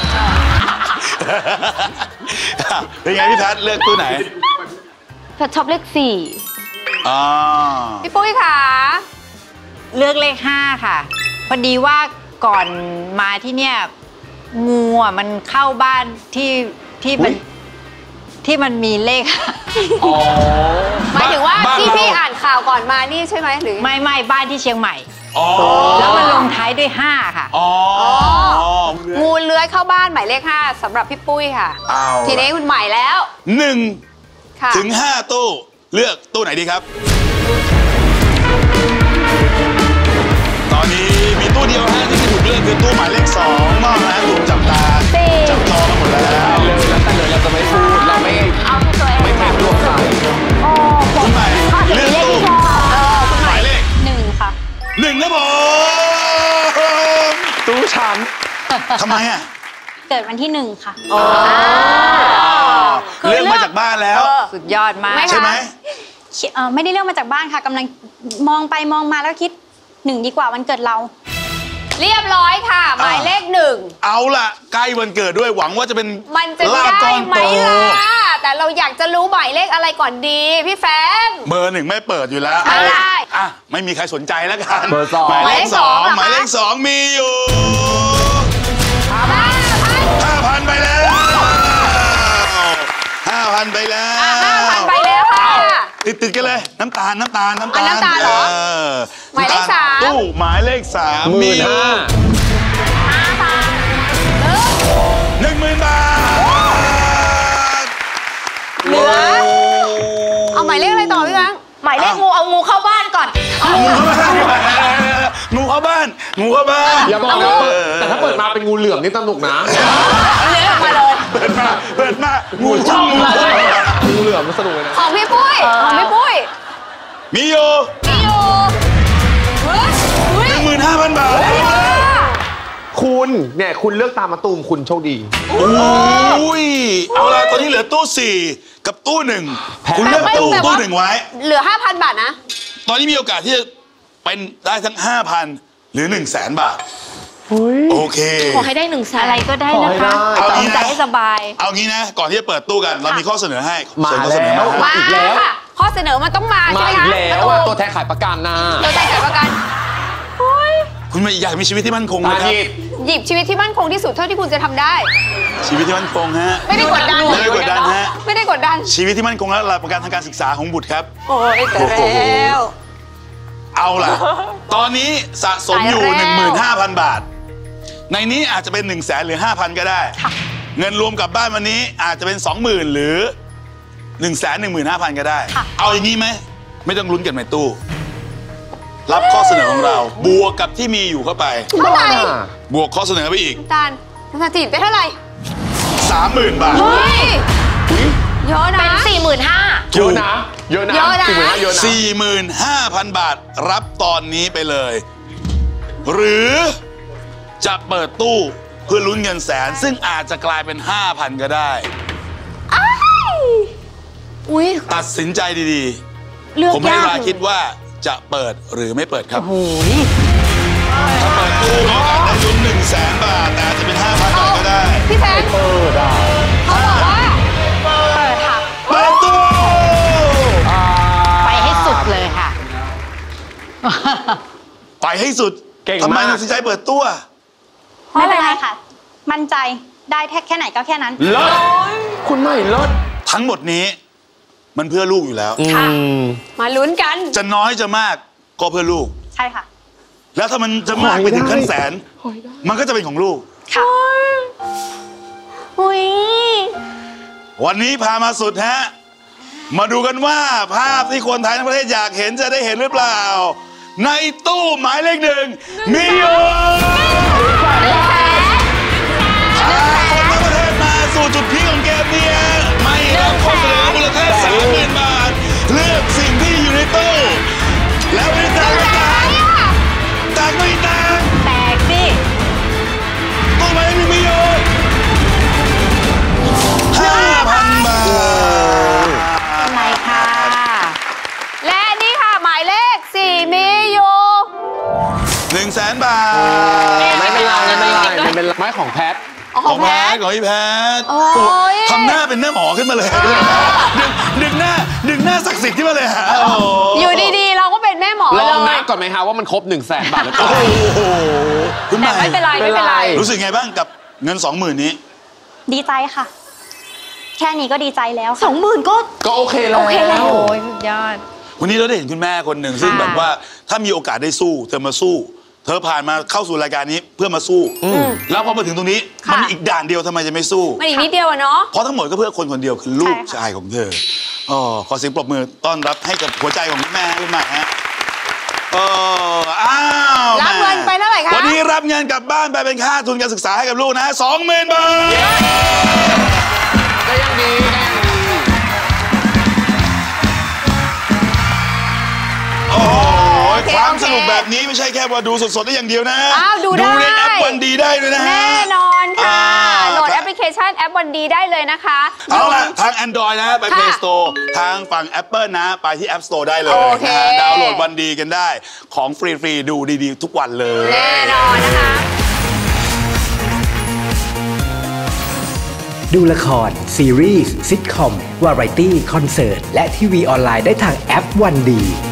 เป็นไงพี่แพทเลือกตู้ไหนแพทชอบเลข4 พี่ปุ้ยค่ะเลือกเลข5ค่ะพอดีว่าก่อนมาที่เนี่ยงูมันเข้าบ้านที่มันมีเลขหมายถึงว่าที่พี่อ่านข่าวก่อนมานี่ใช่ไหมหรือไม่บ้านที่เชียงใหม่แล้วมันลงท้ายด้วย5ค่ะงูเลื้อยเข้าบ้านหมายเลข5สำหรับพี่ปุ้ยค่ะทีนี้คุณใหม่แล้ว 1 ถึง 5ตู้เลือกตู้ไหนดีครับตอนนี้มีตู้เดียวที่ถูกเลือกคือตู้หมายเลข2นอกนั้นถูกจับจองมาหมดแล้วเลยแล้วแต่เลยเราจะไปทำไมอ่ะเกิดวันที่1ค่ะเรื่องมาจากบ้านแล้วสุดยอดมากใช่ไหมไม่ได้เรื่องมาจากบ้านค่ะกำลังมองไปมองมาแล้วคิด1ดีกว่าวันเกิดเราเรียบร้อยค่ะหมายเลข1 เอาล่ะใกล้วันเกิดด้วยหวังว่าจะเป็นมันจะได้ไหมล่ะแต่เราอยากจะรู้หมายเลขอะไรก่อนดีพี่แฟงเบอร์1ไม่เปิดอยู่แล้วไม่มีใครสนใจแล้วกันเบอร์2 หมายเลข2หมายเลข2มีอยู่ 5,000 ไปแล้ว 5,000 ไปแล้ว 5,000 ไปแล้วค่ะติดกันเลยน้ำตาลเหรอหมายเลข3 ตู้หมายเลข3มีอยู่ 10,000 บาทเหลือเอาหมายเลขอะไรต่อพี่แบงค์หมายเลขงูเอางูเข้าบ้านก่อนงูเข้าบ้านอย่าบอกนะแต่ถ้าเปิดมาเป็นงูเหลือมนี่สนุกนะเลื้อยออกมาเลยเปิดมางูช่องงูเหลือมมันสนุกเลยนะของพี่ปุ้ยมีอยู่ 15,000 บาทคุณเนี่ยคุณเลือกตามมาตูมคุณโชคดีเอาละตอนนี้เหลือตู้4กับตู้1คุณเลือกตู้1ไว้เหลือ 5,000 บาทนะตอนนี้มีโอกาสที่จะเป็นได้ทั้ง 5,000 หรือ 100,000 บาทโอเคขอให้ได้100,000อะไรก็ได้นะคะเอางี้นะให้สบายเอางี้นะก่อนที่จะเปิดตู้กันเรามีข้อเสนอให้มาอีกแล้วข้อเสนอมันต้องมาใช่ไหมคะมาอีกแล้วตัวแทนขายประกันนะตัวแทนขายประกันคุณอยากมีชีวิตที่มั่นคงไหมครับหยิบชีวิตที่มั่นคงที่สุดเท่าที่คุณจะทำได้ชีวิตที่มั่นคงฮะไม่ได้กดดันฮะไม่ได้กดดันชีวิตที่มั่นคงและหลักประกันทางการศึกษาของบุตรครับโอ้ยแต่แล้วเอาล่ะตอนนี้สะสมอยู่ 15,000 บาทในนี้อาจจะเป็น 100,000 หรือ 5,000 ก็ได้เงินรวมกลับบ้านวันนี้อาจจะเป็น 20,000 หรือ 115,000 ก็ได้เอาอย่างนี้ไหมไม่ต้องลุ้นกันในตู้รับข้อเสนอของเราบวกกับที่มีอยู่เข้าไปเท่าไหร่บวกข้อเสนอไปอีกตาลติดไปเท่าไหร่ 30,000 บาทเยอะนะเป็น 45,000 เยอะนะ 45,000 บาทรับตอนนี้ไปเลยหรือจะเปิดตู้เพื่อลุ้นเงินแสนซึ่งอาจจะกลายเป็น 5,000 ก็ได้ตัดสินใจดีๆผมให้เวลาคิดว่าจะเปิดหรือไม่เปิดครับถ้าเปิดตู้มีโอกาสได้ลุ้น100,000 บาทแต่อาจจะเป็น 5,000 บาทก็ได้พี่แฟนเขาบอกว่าเปิดค่ะเปิดตู้ไปให้สุดเลยค่ะไปให้สุดทำไมตัดสินใจเปิดตู้ไม่เป็นไรค่ะมั่นใจได้แค่ไหนก็แค่นั้นเลิศคุณไม่เลิศทั้งหมดนี้มันเพื่อลูกอยู่แล้วมาลุ้นกันจะน้อยจะมากก็เพื่อลูกใช่ค่ะแล้วถ้ามันจะมากไปถึงขั้นแสนมันก็จะเป็นของลูกค่ะวันนี้พามาสุดฮะมาดูกันว่าภาพที่คนไทยทั้งประเทศอยากเห็นจะได้เห็นหรือเปล่าในตู้หมายเลข1มีอยู่พาคนทั้งประเทศมาสู่จุดพีคของเกมนี้ไม่รับข้อเสนอมูลค่า 30,000 บาทเลือกสิ่งที่อยู่ในตู้แล้วไม่ต่างไม่ต่างแตกสิตู้หมายเลข1มีอยู่ 5,000 บาทอะไรค่ะและนี่ค่ะหมายเลข4มีอยู่ 100,000 บาทไม่เป็นไรไม้ของแพทของพี่แพททำหน้าเป็นหน้าหมอขึ้นมาเลยดึงหน้าศักดิ์สิทธิ์ขึ้นมาเลยฮะอยู่ดีๆเราก็เป็นแม่หมอเลยลองนับก่อนไหมฮะว่ามันครบ 100,000 บาทแล้วก็คุณไม่เป็นไรรู้สึกไงบ้างกับเงิน 20,000 นี้ดีใจค่ะแค่นี้ก็ดีใจแล้ว 20,000 ก็โอเคแล้วโอ้ยสุดยอดวันนี้เราได้เห็นคุณแม่คนหนึ่งซึ่งแบบว่าถ้ามีโอกาสได้สู้เธอมาสู้เธอผ่านมาเข้าสู่รายการนี้เพื่อมาสู้แล้วพอมาถึงตรงนี้มันมีอีกด่านเดียวทำไมจะไม่สู้มันอีกนิดเดียวเนาะเพราะทั้งหมดก็เพื่อคนคนเดียวคือลูกชายของเธอขอเสียงปรบมือต้อนรับให้กับหัวใจของคุณแม่ขึ้นมาฮะรับเงินไปเท่าไหร่คะวันนี้รับเงินกลับบ้านไปเป็นค่าทุนการศึกษาให้กับลูกนะ 20,000 บาทก็ยังดีโอ้โหความสนุกแบบนี้ไม่ใช่แค่ว่าดูสดๆได้อย่างเดียวนะดูได้ในแอปวันดีได้ด้วยนะฮะแน่นอนค่ะ โหลดแอปพลิเคชันแอปวันดีได้เลยนะคะเอาล่ะทาง Android นะไป Play Store ทางฝั่ง Apple นะไปที่ App Store ได้เลยโอเคนะฮะดาวน์โหลดวันดีกันได้ของฟรีๆดูดีๆทุกวันเลยแน่นอนนะคะดูละคร ซีรีส์ซิทคอม วาไรตี้ คอนเสิร์ต และทีวีออนไลน์ได้ทางแอปวันดี